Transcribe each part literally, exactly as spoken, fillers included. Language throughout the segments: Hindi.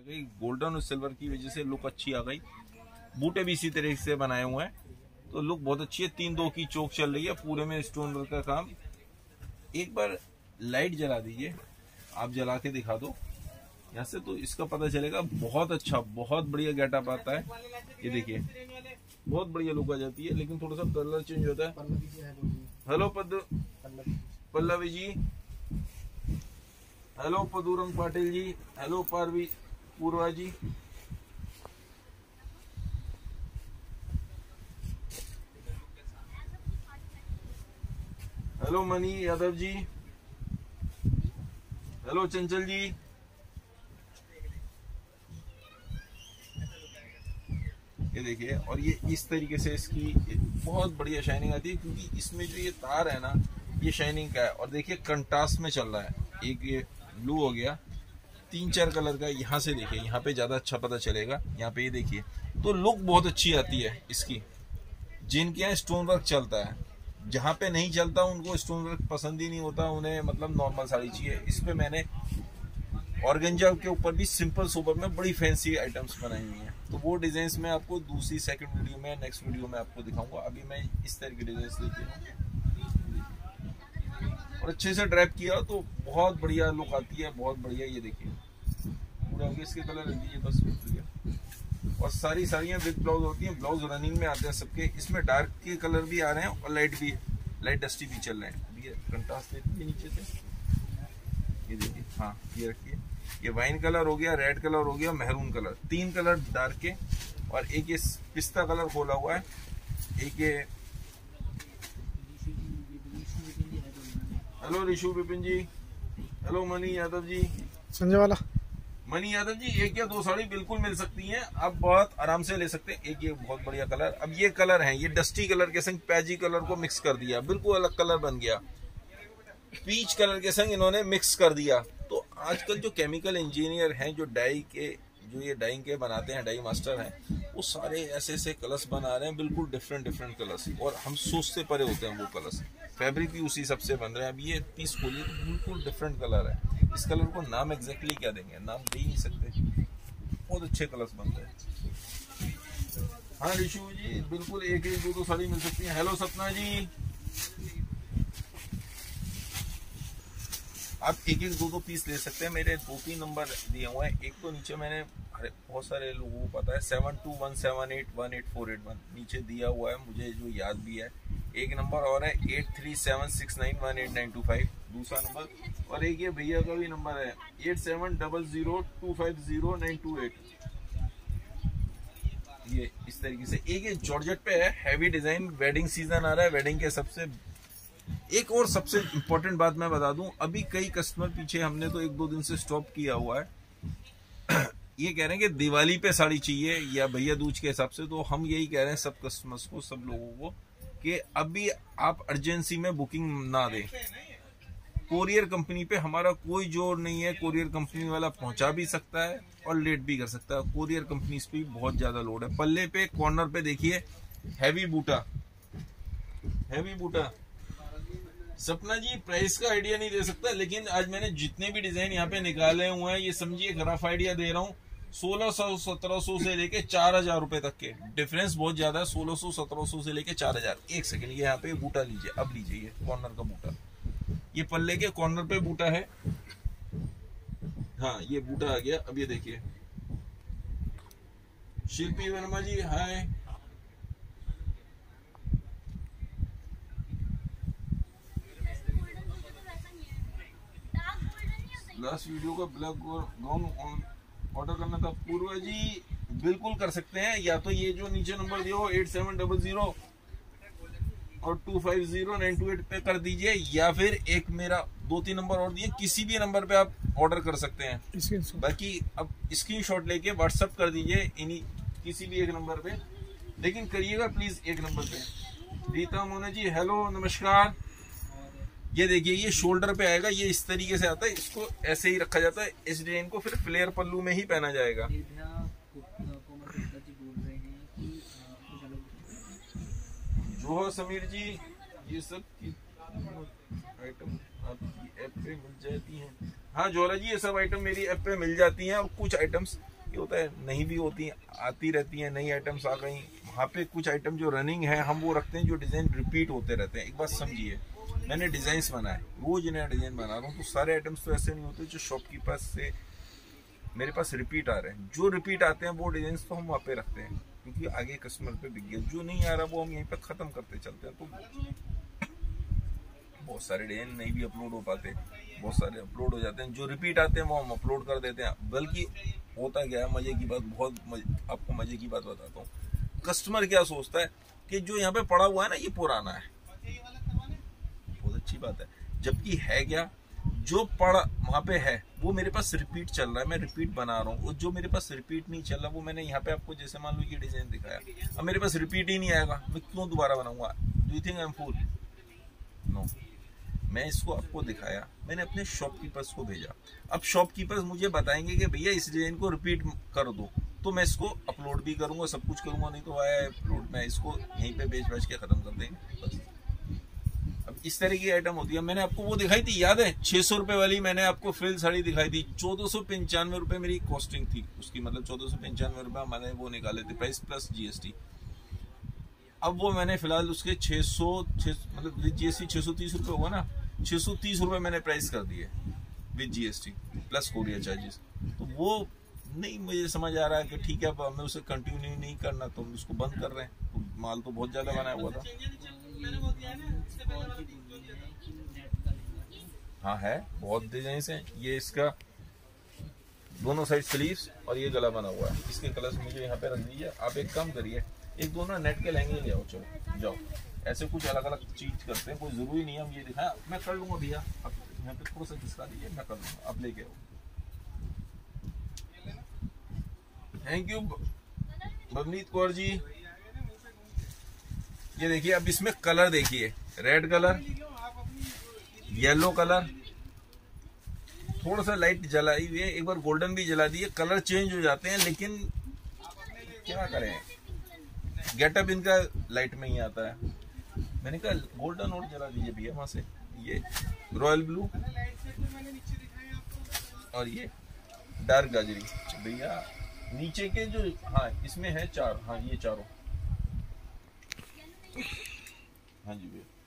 गई, गोल्डन और सिल्वर की वजह से लुक अच्छी आ गई। बूटे भी इसी तरीके से बनाए हुए हैं तो लुक बहुत अच्छी है। तीन दो की चौक चल रही है, पूरे में स्टोन वर्क का काम। एक बार लाइट जला दीजिए, आप जला के दिखा दो यहाँ से तो इसका पता चलेगा। बहुत अच्छा, बहुत बढ़िया गेटअप आता है। ये देखिए बहुत बढ़िया लुक आ जाती है, लेकिन थोड़ा सा कलर चेंज होता है। हेलो पद Pallavi ji, hello Pandurang Patil ji, hello Parvi Purva ji, hello Mani Yadav ji, hello Chanchal ji. ये देखिए, और ये इस तरीके से इसकी बहुत बढ़िया शाइनिंग आती है, क्योंकि इसमें जो ये तार है ना, ये शाइनिंग का है। और देखिए कंट्रास्ट में चल रहा है, एक ये ब्लू हो गया, तीन चार कलर का। यहाँ से देखिए, यहाँ पे ज्यादा अच्छा पता चलेगा। यहाँ पे ये देखिए, तो लुक बहुत अच्छी आती है इसकी। जिनके यहाँ स्टोन वर्क चलता है, जहाँ पे नहीं चलता उनको स्टोन वर्क पसंद ही नहीं होता, उन्हें मतलब नॉर्मल साड़ी चाहिए। इस पे मैंने ऑर्गेंजा के ऊपर भी सिंपल सोबर में बड़ी फैंसी आइटम्स बनाई हुई हैं, तो वो डिजाइन मैं आपको दूसरी सेकंड वीडियो में, नेक्स्ट वीडियो में आपको दिखाऊंगा। अभी मैं इस तरह के डिजाइन लेके हूँ और अच्छे से ड्रैप किया तो बहुत बढ़िया लुक आती है, बहुत बढ़िया। ये देखिए पूरा इसके कलर रख दीजिए बस। और सारी साड़ियाँ विद ब्लाउज होती हैं, ब्लाउज रनिंग में आते हैं सबके। इसमें डार्क के कलर भी आ रहे हैं और लाइट भी, लाइट डस्टी भी चल रहे हैं। ये कंट्रास्ट देखिए नीचे से, ये देखिए, हाँ ये रखिए। ये वाइन कलर हो गया, रेड कलर हो गया, मेहरून कलर, तीन कलर डार्क के। और एक ये पिस्ता कलर खोला हुआ है, एक ये। हेलो रिशु विपिन जी, हेलो मनी यादव जी, संजय वाला मनी यादव जी। एक या दो साड़ी बिल्कुल मिल सकती हैं, आप बहुत आराम से ले सकते हैं। एक ये बहुत बढ़िया कलर, अब ये कलर है, ये डस्टी कलर के संग पैजी कलर को मिक्स कर दिया, बिल्कुल अलग कलर बन गया। पीच कलर के संग इन्होंने मिक्स कर दिया। तो आजकल जो केमिकल इंजीनियर हैं, जो डाई के, जो ये डाइंग के बनाते हैं, डाई मास्टर हैं, वो सारे ऐसे ऐसे कलर्स बना रहे हैं, बिल्कुल डिफरेंट डिफरेंट कलर्स। और हम सोच से परे होते हैं वो कलर्स, फैब्रिक भी उसी सबसे बन रहे हैं। अब ये पीस खोलिए तो बिल्कुल डिफरेंट कलर है। इस कलर को नाम एग्जैक्टली क्या देंगे, नाम दे ही नहीं सकते, बहुत अच्छे कलर्स बन रहे हैं। हाँ रिशु जी, बिल्कुल एक एक दो दो साड़ी मिल सकती है। हेलो सपना जी, आप एक एक दो दो पीस ले सकते हैं। मेरे दो तीन नंबर दिए हुए हैं, एक तो नीचे मैंने, अरे बहुत सारे लोगों को पता है, seven two one seven eight one eight four eight one नीचे दिया हुआ है, मुझे जो याद भी है। एक नंबर और है eight three seven six nine one eight nine two five, दूसरा नंबर। और एक ये भैया का भी नंबर है, eight seven double zero two five zero nine two eight. ये इस तरीके से। एक ये जॉर्जेट पे है, हैवी डिजाइन, वेडिंग सीजन आ रहा है, वेडिंग के सबसे। एक और सबसे इम्पोर्टेंट बात मैं बता दूं, अभी कई कस्टमर पीछे, हमने तो एक दो दिन से स्टॉप किया हुआ है। ये कह रहे हैं कि दिवाली पे साड़ी चाहिए या भैया दूज के हिसाब से। तो हम यही कह रहे हैं सब कस्टमर्स को, सब लोगों को, कि अभी आप अर्जेंसी में बुकिंग ना दें। कोरियर कंपनी पे हमारा कोई जोर नहीं है, कोरियर कंपनी वाला पहुंचा भी सकता है और लेट भी कर सकता है। कोरियर कंपनी पे बहुत ज्यादा लोड है। पल्ले पे कॉर्नर पे देखिए, हैवी बूटा, हैवी बूटा। सपना जी प्राइस का आइडिया नहीं दे सकता, लेकिन आज मैंने जितने भी डिजाइन यहाँ पे निकाले हुए हैं, ये समझिए रफ आइडिया दे रहा हूँ, सोलह सौ सत्रह सौ से लेके चार हजार रुपए तक के डिफरेंस बहुत ज्यादा है। सोलह सौ सत्रह सौ से लेके चार हजार। एक सेकंड, ये यहाँ पे बूटा लीजिए, अब लीजिए ये कॉर्नर का बूटा, ये पल्ले के कॉर्नर पे बूटा है। हाँ ये बूटा आ गया। अब ये देखिए, Shilpi Verma ji hi. Last video का ब्लैक गाउन ऑर्डर करना था पूर्वा जी, बिल्कुल कर सकते हैं। या तो ये जो नीचे नंबर दिया हो एट सेवन डबल जीरो और two five zero nine two eight पे कर दीजिए, या फिर एक मेरा दो तीन नंबर और दिए, किसी भी नंबर पे आप ऑर्डर कर सकते हैं। बाकी अब स्क्रीनशॉट लेके व्हाट्सएप कर दीजिए इन्हीं किसी भी एक नंबर पे, लेकिन करिएगा प्लीज एक नंबर पे। रीता मोना जी हेलो नमस्कार। ये देखिए, ये शोल्डर पे आएगा, ये इस तरीके से आता है, इसको ऐसे ही रखा जाता है। इस डिजाइन को फिर फ्लेयर पल्लू में ही पहना जाएगा। जो समीर जी, ये सब आइटम आपकी ऐप पे मिल जाती हैं। हाँ जोरा जी, ये सब आइटम मेरी ऐप पे मिल जाती हैं, और कुछ आइटम्स ये होता है, नहीं भी होती, आती रहती हैं नई आइटम्स आ गई। वहाँ पे कुछ आइटम जो रनिंग है हम वो रखते हैं, जो डिज़ाइन रिपीट होते रहते हैं। एक बात समझिए, मैंने डिज़ाइंस बनाए, रोज नया डिज़ाइन बना रहा हूँ, तो सारे आइटम्स तो ऐसे नहीं होते जो शॉपकीपर से मेरे पास रिपीट आ रहे हैं। जो रिपीट आते हैं वो डिज़ाइन तो हम वहाँ पे रखते हैं, क्योंकि आगे कस्टमर पे बिक गया। जो नहीं आ रहा वो हम यहीं पे ख़त्म करते चलते हैं। तो बहुत सारे डिज़ाइन नहीं भी अपलोड हो पाते, बहुत सारे अपलोड हो जाते हैं। जो रिपीट आते हैं वो हम अपलोड कर देते हैं। बल्कि होता क्या है, मज़े की बात, बहुत मज, आपको मज़े की बात बताता हूँ। कस्टमर क्या सोचता है कि जो यहाँ पे पड़ा हुआ है ना ये पुराना है, बहुत अच्छी बात है, जबकि है क्या, जो पड़ा वहाँ पे है वो मेरे पास रिपीट चल रहा है, मैं रिपीट बना रहा हूँ। जो मेरे पास रिपीट नहीं चल रहा वो मैंने यहाँ पे आपको जैसे मान लो ये डिजाइन दिखाया, अब मेरे पास रिपीट ही नहीं आएगा, मैं क्यों दोबारा बनाऊंगा? Do you think I am fool? No, मैं इसको आपको दिखाया, मैंने अपने शॉपकीपर्स को भेजा। अब शॉपकीपर्स मुझे बताएंगे कि भैया इस डिजाइन को रिपीट कर दो, तो मैं इसको अपलोड भी करूंगा, सब कुछ करूंगा। नहीं तो आया अपलोड, मैं इसको यहीं पे बेच बेच के खत्म कर देंगे बस। अब इस तरह की आइटम होती है। मैंने आपको वो दिखाई थी, याद है, छह सौ रुपए वाली मैंने आपको फ्रिल साड़ी दिखाई थी। चौदह सौ पंचानवे रुपए मेरी कॉस्टिंग थी उसकी, मतलब चौदह सौ पंचानवे रुपए मैंने वो निकाले थे, प्राइस प्लस जीएसटी। अब वो मैंने फिलहाल उसके छह सौ मतलब विद जीएसटी छह सौ तीस रुपए होगा ना, छह सौ तीस रुपए मैंने प्राइस कर दिए with GST plus courier charges. तो वो नहीं मुझे समझ आ रहा है कि ठीक है, अब हमें उसे कंटिन्यू नहीं करना, तो हम उसको बंद कर रहे हैं। तो माल तो बहुत ज्यादा बनाया हुआ था। हाँ है, बहुत डिजाइन है। ये इसका दोनों साइड स्लीव्स और ये गला बना हुआ है। इसके कलर्स मुझे यहाँ पे रख दीजिए। आप एक काम करिए, एक दो ना नेट के लहंगे ले आओ, चलो जाओ। ऐसे कुछ अलग अलग चीज करते हैं, कोई जरूरी नहीं है हम ये दिखाएं। मैं कर लूंगा भैया, आप यहाँ पे थोड़ा सा खिसका दीजिए, मैं कर लूंगा, आप लेके आओ। Thank you Bhavneet Kaur ji. ये देखिए, अब इसमें कलर देखिए, रेड कलर, येलो कलर, थोड़ा सा लाइट जलाई हुई है, एक बार गोल्डन भी जला दी है। कलर चेंज हो जाते हैं, लेकिन क्या करें, गेटअप इनका लाइट में ही आता है। मैंने कहा गोल्डन और जला दीजिए भैया वहां से। ये रॉयल ब्लू और ये डार्क गाजरी भैया। नीचे के जो, हाँ इसमें है चार, हाँ ये चारों, हाँ जी भैया।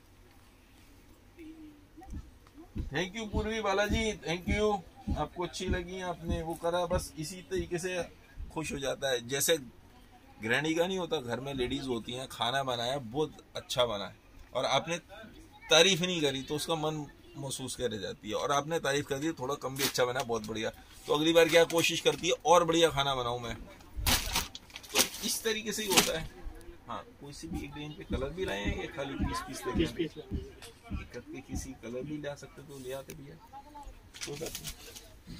थैंक यू पूर्वी बालाजी, थैंक यू। आपको अच्छी लगी, आपने वो करा, बस इसी तरीके से खुश हो जाता है। जैसे गृहिणी का नहीं होता, घर में लेडीज होती हैं, खाना बनाया बहुत अच्छा बना है और आपने तारीफ नहीं करी तो उसका मन महसूस कर जाती है, और आपने तारीफ कर दी थोड़ा कम भी अच्छा बना, बहुत बढ़िया, तो अगली बार क्या कोशिश करती है और बढ़िया खाना बनाऊं मैं। तो इस तरीके से ही होता है। हाँ, कोई सी भी एक डिजाइन पे कलर भी लाए हैं, ये खाली पीस पीस लेके करके किसी कलर भी ला सकते तो ले आते भैया, कोई बात नहीं।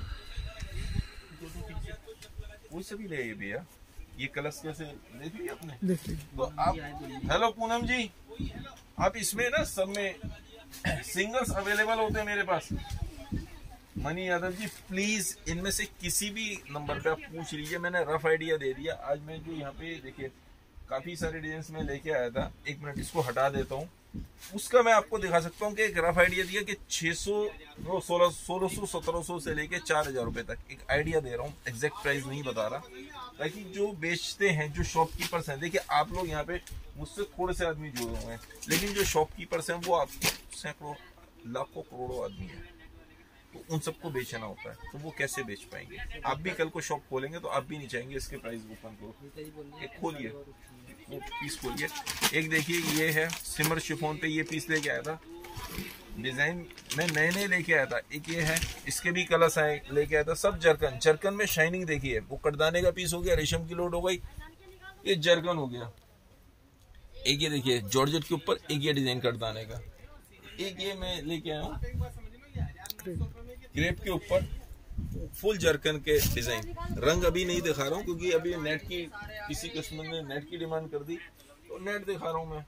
कोई सा भी ले भैया, ये कलर्स कैसे देख लिया आपने? देख लिया। तो आप, हेलो पूनम जी, आप इसमें ना सब में सिंगल्स अवेलेबल होते हैं मेरे पास। मनी यादव जी प्लीज इनमें से किसी भी नंबर पे आप पूछ लीजिए, मैंने रफ आइडिया दे दिया। आज मैं जो यहाँ पे देखिए काफी सारे डिजाइन में लेके आया था, एक मिनट इसको हटा देता हूँ, उसका मैं आपको दिखा सकता हूँ कि एक रफ आइडिया दिया कि छह सौ सोलह सोलह सौ सत्रह सौ से लेके चार हजार रुपए तक एक आइडिया दे रहा हूँ, एग्जैक्ट प्राइस नहीं बता रहा, ताकि जो बेचते हैं, जो शॉपकीपर्स हैं, देखिए आप लोग यहाँ पे मुझसे थोड़े से आदमी जुड़े हुए हैं, लेकिन जो शॉपकीपर्स हैं वो आपको सैकड़ों लाखों करोड़ों आदमी है, तो उन सबको बेचना होता है, तो वो कैसे बेच पाएंगे? आप भी कल को शॉप खोलेंगे तो आप भी नहीं चाहेंगे इसके प्राइस ओपन करो। एक खोलिए, वो पीस खोलिए, एक देखिए ये है सिमर शिफॉन पे, ये पीस लेके आया था, डिजाइन में नए नए लेके आया था। एक ये है, इसके भी कलर्स आए लेके आया था, सब जरकन। जरकन में शाइनिंग देखिए, वो कटदाने का पीस हो गया, रेशम की लोड हो गई, ये जरकन हो गया। एक ये देखिए जॉर्जेट के ऊपर, एक ये डिजाइन कटदाने का, एक ये मैं लेके आया हूँ क्रेप के ऊपर फुल जरकन के डिजाइन। रंग अभी नहीं दिखा रहा हूँ क्योंकि अभी नेट की, किसी कस्टमर ने नेट की डिमांड कर दी तो नेट दिखा रहा हूँ मैं।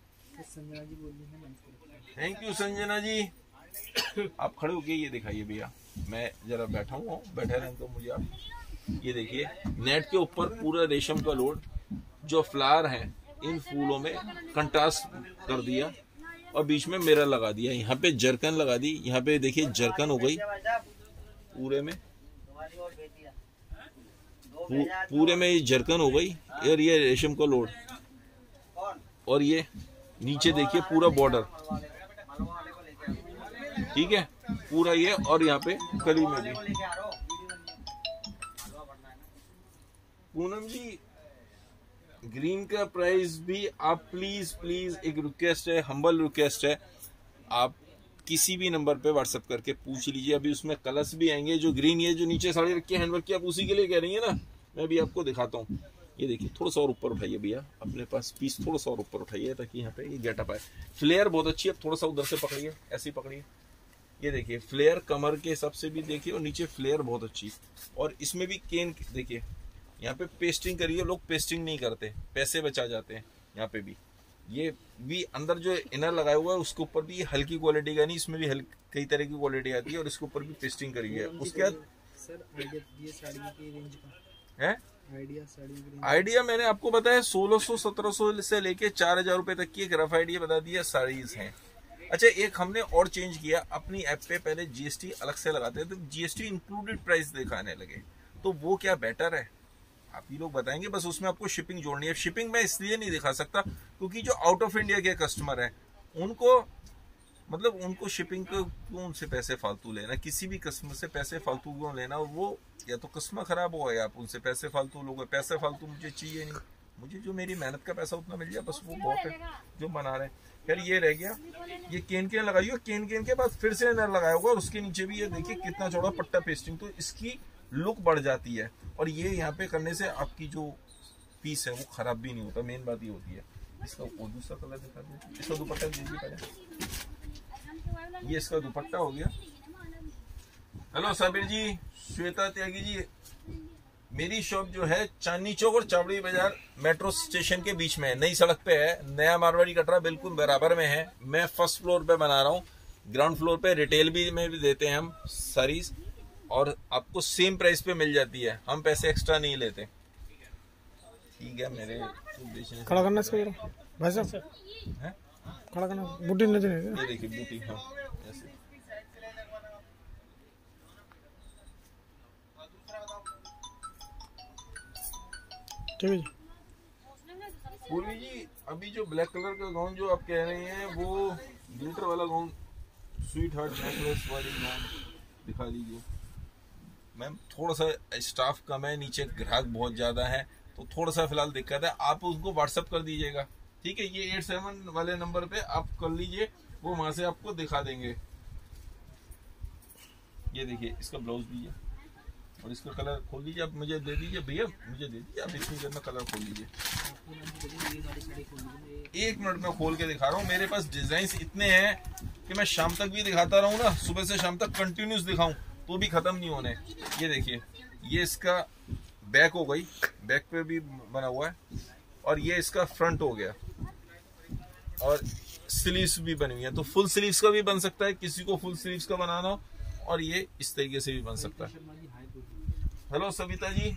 Thank you Sanjana ji. आप खड़े होके ये दिखाइए भैया, मैं जरा बैठा हूँ, बैठे रहें तो मुझे आप ये देखिए, नेट के ऊपर पूरा रेशम का लोड, जो फ्लावर है इन फूलों में कंट्रास्ट कर दिया और बीच में मिरर लगा दिया, यहाँ पे जरकन लगा दी, यहाँ पे देखिए जरकन हो गई पूरे में, पू, पूरे में ये जरकन हो गई और ये रेशम का लोड, और ये नीचे देखिए पूरा बॉर्डर, ठीक है पूरा ये, और यहाँ पे कली में भी। पूनम जी ग्रीन का प्राइस भी आप प्लीज प्लीज एक रिक्वेस्ट है, हम्बल रिक्वेस्ट है, आप किसी भी नंबर पे व्हाट्सएप करके पूछ लीजिए। अभी उसमें कलर्स भी आएंगे। जो ग्रीन ये जो नीचे साड़ी रखी है हैंडवर्क की, आप उसी के लिए कह रही है ना, मैं भी आपको दिखाता हूँ। ये देखिए थोड़ा सा और ऊपर उठाइए भैया, अपने पास पीस थोड़ा सा और ऊपर उठाइए ताकि यहाँ पे ये गेटअप आए। फ्लेयर बहुत अच्छी है, थोड़ा सा उधर से पकड़िए, ऐसे ही पकड़िए। ये देखिए फ्लेयर कमर के हिसाब से भी देखिए, और नीचे फ्लेयर बहुत अच्छी, और इसमें भी केन देखिए, यहाँ पे पेस्टिंग करिए। लोग पेस्टिंग नहीं करते, पैसे बचा जाते हैं। यहाँ पे भी ये भी अंदर जो इनर लगाया हुआ है उसके ऊपर भी हल्की क्वालिटी का नहीं, इसमें भी हल्की कई तरह की क्वालिटी आती है, और इसके ऊपर भी पेस्टिंग करी है। उसके बाद सर आइडिया ये साड़ी की रेंज का है आइडिया साड़ी की रेंज आइडिया मैंने आपको बताया सोलह सौ सत्रह सौ से लेके चार हजार रुपए तक की एक रफ आइडिया बता दिया साड़ीज हैं। अच्छा एक हमने और चेंज किया अपनी ऐप पे, पहले जीएसटी अलग से लगाते थे, तो जीएसटी इंक्लूडेड प्राइस दिखाने लगे। तो वो क्या बेटर है आप ही लोग बताएंगे। बस उसमें आपको शिपिंग जोड़नी है। शिपिंग मैं इसलिए नहीं दिखा सकता क्योंकि जो आउट ऑफ इंडिया के कस्टमर हैं उनको मतलब उनको शिपिंग को क्यों उनसे पैसे फालतू लेना, किसी भी कस्टमर से पैसे फालतू क्यों लेना, और वो या तो कस्टमर खराब हो या आप उनसे पैसे फालतू लोगे। पैसे फालतू मुझे चाहिए नहीं, मुझे जो मेरी मेहनत का पैसा उतना मिल जाए बस वो बहुत है जो बना रहे हैं। फिर ये रह गया, ये केन केन लगाई हो, केन केन के बाद फिर से नर लगाया होगा, और उसके नीचे भी ये देखिए कितना चौड़ा पट्टा पेस्टिंग, तो इसकी लुक बढ़ जाती है। और ये यहाँ पे करने से आपकी जो पीस है वो खराब भी नहीं होता, मेन बात ये होती है। इसका वो दूसरा कलर दिखा दीजिए, इसका दुपट्टा दीजिए पहले। ये इसका दुपट्टा हो गया। हेलो साबिर जी, श्वेता त्यागी जी, मेरी शॉप जो है चांदनी चौक और चावड़ी बाजार मेट्रो स्टेशन के बीच में है, नई सड़क पे है। नया मारवाड़ी कटरा बिल्कुल बराबर में है। मैं फर्स्ट फ्लोर पे बना रहा हूँ, ग्राउंड फ्लोर पे रिटेल भी में भी देते हैं हम साड़ीज, और आपको सेम प्राइस पे मिल जाती है, हम पैसे एक्स्ट्रा नहीं लेते। ठीक है मेरे खड़ा करना इसको जरा भाई साहब, है खड़ा करना, बूटी नजर है ये देखिए बूटी, हाँ ऐसे। ठीक है जी। पूर्वी जी अभी जो ब्लैक कलर का गाउन जो आप कह रहे हैं वो ग्लिटर वाला गाउन, स्वीट हार्ट नेकलेस वाली गाउन दिखा दीजिए। मैम थोड़ा सा स्टाफ कम है, नीचे ग्राहक बहुत ज्यादा है, तो थोड़ा सा फिलहाल दिक्कत है। आप उसको व्हाट्सएप कर दीजिएगा, ठीक है। ये एट सेवन वाले नंबर पे आप कर लीजिए, वो वहां से आपको दिखा देंगे। ये देखिए इसका ब्लाउज दीजिए, और इसका कलर खोल लीजिए। आप मुझे दे दीजिए भैया, मुझे दे दीजिए आप इतनी देर में कलर खोल लीजिए। एक मिनट में खोल के दिखा रहा हूँ। मेरे पास डिजाइन इतने हैं कि मैं शाम तक भी दिखाता रहूँ ना, सुबह से शाम तक कंटिन्यूस दिखाऊं तो भी खत्म नहीं होने। ये देखिए ये इसका बैक हो गई, बैक पे भी बना हुआ है, और ये इसका फ्रंट हो गया, और स्लीव्स भी बनी हुई है। तो फुल स्लीव्स का भी बन सकता है, किसी को फुल स्लीव्स का बनाना हो, और ये इस तरीके से भी बन सकता है। हेलो सविता जी,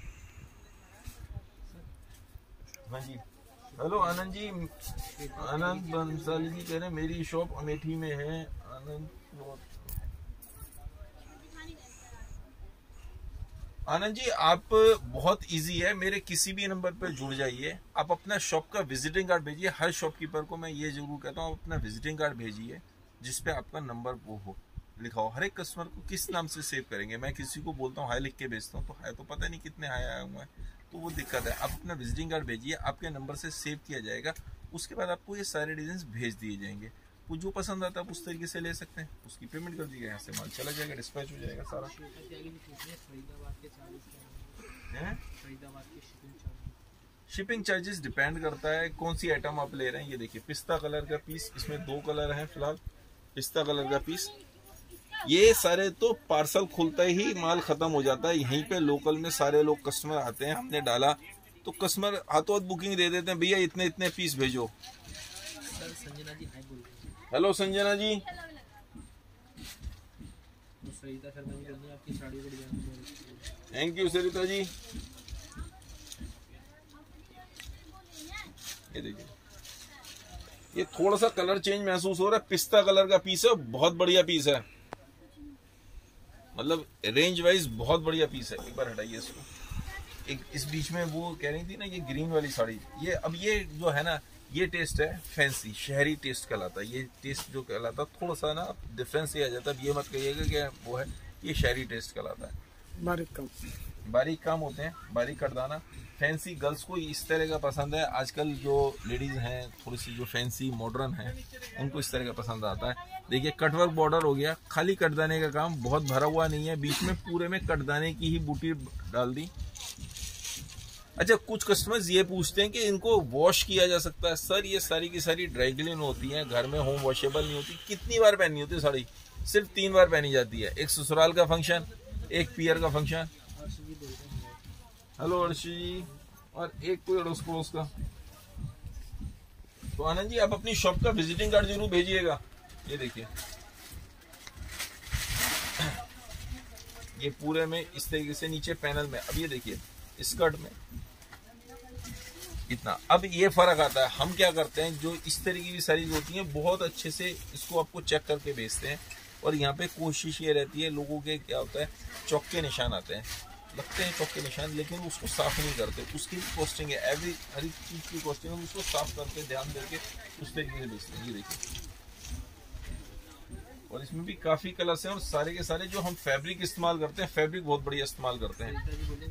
हाँ जी। हेलो आनंद जी, आनंद बंसाली जी कह रहे हैं मेरी शॉप अमेठी में है। आनंद आनंद जी आप बहुत इजी है, मेरे किसी भी नंबर पर जुड़ जाइए। आप अपना शॉप का विजिटिंग कार्ड भेजिए। हर शॉपकीपर को मैं ये जरूर कहता हूँ अपना विजिटिंग कार्ड भेजिए जिसपे आपका नंबर वो हो लिखा हो। हर एक कस्टमर को किस नाम से सेव करेंगे। मैं किसी को बोलता हूँ हाई लिख के भेजता हूँ, तो हाई तो पता नहीं कितने हाई आए हुए हैं, तो वो दिक्कत है। आप अपना विजिटिंग कार्ड भेजिए, आपके नंबर से सेव किया जाएगा। उसके बाद आपको ये सारे डिजाइन भेज दिए जाएंगे। वो जो पसंद आता है आप उस तरीके से ले सकते हैं, उसकी पेमेंट कर दीजिएगा, यहाँ से माल चला जाएगा, डिस्पैच हो जाएगा सारा। शिपिंग चार्जेस डिपेंड करता है कौन सी आइटम आप ले रहे हैं। ये देखिए पिस्ता कलर का पीस, इसमें दो कलर हैं फिलहाल। पिस्ता कलर का पीस, ये सारे तो पार्सल खुलता ही माल खत्म हो जाता है। यहीं पे लोकल में सारे लोग कस्टमर आते हैं, हमने डाला तो कस्टमर हाथों हाथ बुकिंग दे देते हैं, भैया इतने इतने पीस भेजो। Hello Sanjana ji, thank you Sarita ji. ये देखिए ये थोड़ा सा कलर चेंज महसूस हो रहा है, पिस्ता कलर का पीस है, बहुत बढ़िया पीस है, मतलब रेंज वाइज बहुत बढ़िया पीस है। एक बार हटाइए इसको, एक इस बीच में वो कह रही थी ना ये ग्रीन वाली साड़ी, ये अब ये जो है ना ये टेस्ट है फैंसी शहरी टेस्ट कहलाता है। ये टेस्ट जो कहलाता है थोड़ा सा ना डिफरेंस ये आ जाता है। ये मत कहिएगा कि वो है, ये शहरी टेस्ट कहलाता है। बारीक काम, बारीक काम होते हैं, बारीक कटदाना। फैंसी गर्ल्स को इस तरह का पसंद है। आजकल जो लेडीज हैं थोड़ी सी जो फैंसी मॉडर्न है उनको इस तरह का पसंद आता है। देखिए कटवर्क बॉर्डर हो गया, खाली कटदाने का काम, बहुत भरा हुआ नहीं है, बीच में पूरे में कटदाने की ही बूटी डाल दी। अच्छा, कुछ कस्टमर्स ये पूछते हैं कि इनको वॉश किया जा सकता है। सर ये सारी की सारी ड्राई क्लीन होती हैं, घर में होम वॉशेबल नहीं होती। कितनी बार पहननी होती है साड़ी? सिर्फ तीन बार पहनी जाती है, एक ससुराल का फंक्शन, एक पियर का फंक्शन। हेलो अर्शी जी, और एक कोई अड़ोस पड़ोस का। तो आनंद जी आप अपनी शॉप का विजिटिंग कार्ड जरूर भेजिएगा। ये देखिए ये पूरे में इस तरीके से नीचे पैनल में, अब ये देखिए स्कर्ट में इतना। अब ये फर्क आता है, हम क्या करते हैं जो इस तरीके की साड़ीज होती हैं बहुत अच्छे से इसको आपको चेक करके बेचते हैं। और यहाँ पे कोशिश ये रहती है, लोगों के क्या होता है चौक के निशान आते हैं, लगते हैं चौक के निशान, लेकिन उसको साफ नहीं करते। उसकी भी कॉस्टिंग है, एवरी हर एक चीज की कॉस्टिंग है, उसको साफ करके ध्यान देके उस तरीके से बेचते हैं। ये देखिए, और इसमें भी काफी कलर्स हैं और सारे के सारे जो हम फैब्रिक इस्तेमाल करते हैं, फैब्रिक बहुत बढ़िया इस्तेमाल करते हैं।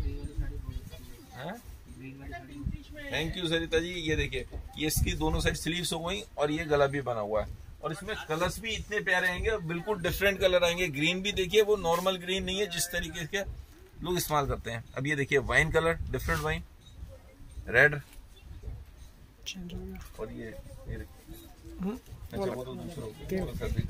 Thank you Sarita ji. ये देखिए ये इसकी दोनों साइड स्लीव्स हो गई और ये गला भी बना हुआ है। और इसमें कलर्स भी इतने प्यारे आएंगे, बिल्कुल डिफरेंट कलर आएंगे। ग्रीन भी देखिए वो नॉर्मल ग्रीन नहीं है जिस तरीके के लोग इस्तेमाल करते हैं। अब ये देखिए wine colour, different wine, red, और ये, ये अच्छा वो तो दूसरा फैब्रिक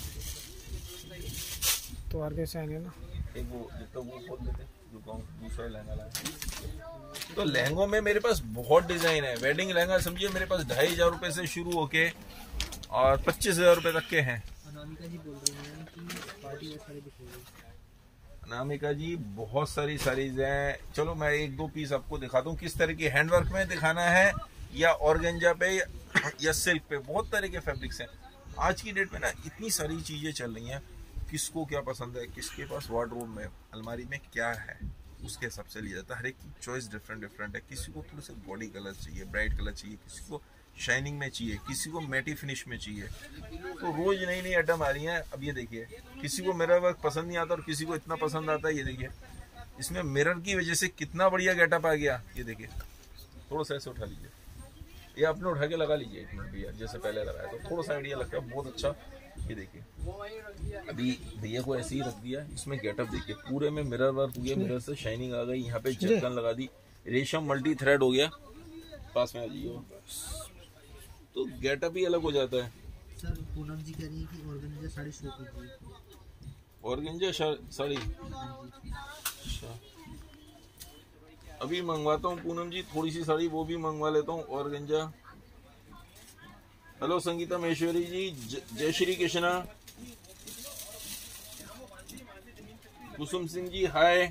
तो और कैसे आएंगे ना, एक वो जितना वो खोल देते जो दूसरा लहंगा लाया। तो लहंगों में मेरे पास बहुत डिजाइन है। वेडिंग लहंगा समझिए मेरे पास ढाई हजार रुपए से शुरू होके और पच्चीस हजार रुपए तक के हैं। अनामिका जी बोल रही हैं कि पार्टी वेयर साड़ी दिखाइए। अनामिका जी बहुत सारी साड़ीज हैं, चलो मैं एक दो पीस आपको दिखा दूं। किस तरह की हैंडवर्क में दिखाना है या ऑर्गेंजा पे या सिल्क पे, बहुत तरह के फैब्रिक्स हैं। आज की डेट में ना इतनी सारी चीजें चल रही हैं, किसको क्या पसंद है, किसके पास वार्डरोब में अलमारी में क्या है उसके हिसाब से लिया जाता है। हर एक की चॉइस डिफरेंट डिफरेंट है। किसी को थोड़े से बॉडी कलर चाहिए, ब्राइट कलर चाहिए, किसी को शाइनिंग में चाहिए, किसी को मैटी फिनिश में चाहिए। तो रोज नई नई आइटम आ रही हैं। अब ये देखिए किसी को मिरर वर्क पसंद नहीं आता और किसी को इतना पसंद आता है। ये देखिए इसमें मिरर की वजह से कितना बढ़िया गेटअप आ गया। ये देखिए थोड़ा सा ऐसे उठा लीजिए, ये आपने उठा के लगा लीजिए एक मिनट भैया, जैसे पहले लगाया तो थोड़ा सा आइडिया लगता है बहुत अच्छा। ये देखिए अभी भैया को ऐसे ही रख दिया, इसमें गेटअप देखिए पूरे में मिरर वर्क हो गया, मिरर से शाइनिंग आ गई, यहाँ पे जर्कन लगा दी, रेशम मल्टी थ्रेड हो गया। पास में आ जाइए, तो गेटअप ही अलग हो जाता है। सर पूनम जी कह रही है कि ऑर्गेंजा साड़ी शो कीजिए। ऑर्गेंजा साड़ी अच्छा अभी मंगवाता हूँ पूनम जी, थोड़ी सी साड़ी वो भी मंगवा लेता हूँ ऑर्गेंजा। हेलो संगीता महेश्वरी जी, जय श्री कृष्णा। कुसुम सिंह जी हाय।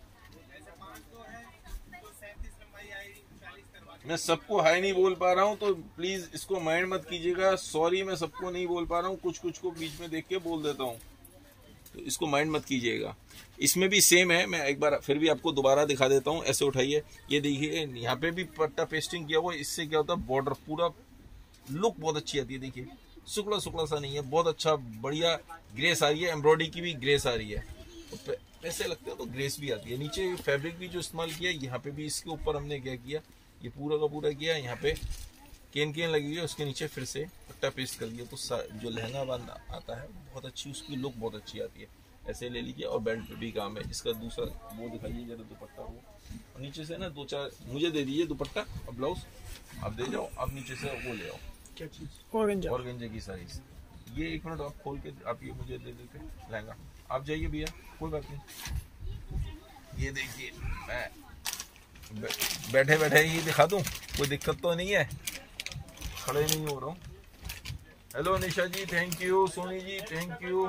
मैं सबको हाय नहीं बोल पा रहा हूँ तो प्लीज इसको माइंड मत कीजिएगा। सॉरी मैं सबको नहीं बोल पा रहा हूँ, कुछ कुछ को बीच में देख के बोल देता हूँ, तो इसको माइंड मत कीजिएगा। इसमें भी सेम है, मैं एक बार फिर भी आपको दोबारा दिखा देता हूँ। ऐसे उठाइए, ये देखिए यहाँ पे भी पट्टा पेस्टिंग किया हुआ है। इससे क्या होता है बॉर्डर पूरा लुक बहुत अच्छी आती है। देखिए शुक्ला शुक्ला सा नहीं है, बहुत अच्छा बढ़िया ग्रेस आ रही है, एम्ब्रॉयडरी की भी ग्रेस आ रही है, तो ऐसे लगता है तो ग्रेस भी आती है। नीचे फैब्रिक भी जो इस्तेमाल किया यहाँ पे भी, इसके ऊपर हमने क्या किया, ये पूरा का पूरा किया, यहाँ पे केन केन लगी हुई है, उसके नीचे फिर से पट्टा पेस्ट कर दिया, तो जो लहंगा बंद आता है बहुत अच्छी, उसकी लुक बहुत अच्छी आती है। ऐसे ले लीजिए, और बेल्ट पे भी काम है इसका। दूसरा वो दिखाइए जरा दुपट्टा, वो और नीचे से ना दो चार मुझे दे दीजिए दुपट्टा और ब्लाउज, आप दे जाओ, आप नीचे से वो ले आओ। क्या चीज? ऑर्गेंजा। ऑर्गेंजा की साइज। ये एक मिनट आप खोल के आप ये मुझे दे देते लहंगा। आप जाइए भैया, कोई बात नहीं। ये देखिए मैं बैठे बैठे ये दिखा दूं, कोई दिक्कत तो नहीं है, खड़े नहीं हो रहा हूँ। Hello Nisha ji thank you, Soni ji thank you.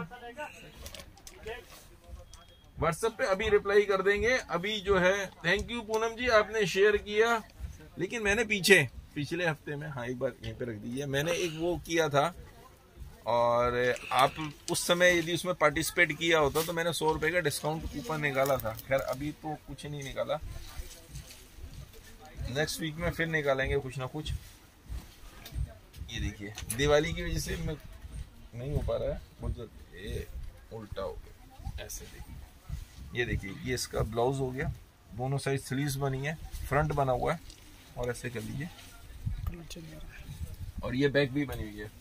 WhatsApp पे अभी रिप्लाई कर देंगे। अभी जो है थैंक यू पूनम जी, आपने शेयर किया, लेकिन मैंने पीछे पिछले हफ्ते में, हाँ एक बार यहीं पे रख दीजिए, मैंने एक वो किया था और आप उस समय यदि उसमें पार्टिसिपेट किया होता तो मैंने सौ रुपए का डिस्काउंट कूपन निकाला था। खैर अभी तो कुछ नहीं निकाला, नेक्स्ट वीक में फिर निकालेंगे कुछ ना कुछ। ये देखिए दिवाली की वजह से मैं नहीं हो पा रहा है, मुझे ये उल्टा हो गया। ऐसे देखिए, ये देखिए ये इसका ब्लाउज हो गया, दोनों साइड स्लीव्स बनी है, फ्रंट बना हुआ है और ऐसे कर लीजिए, और ये बैक भी बनी हुई है।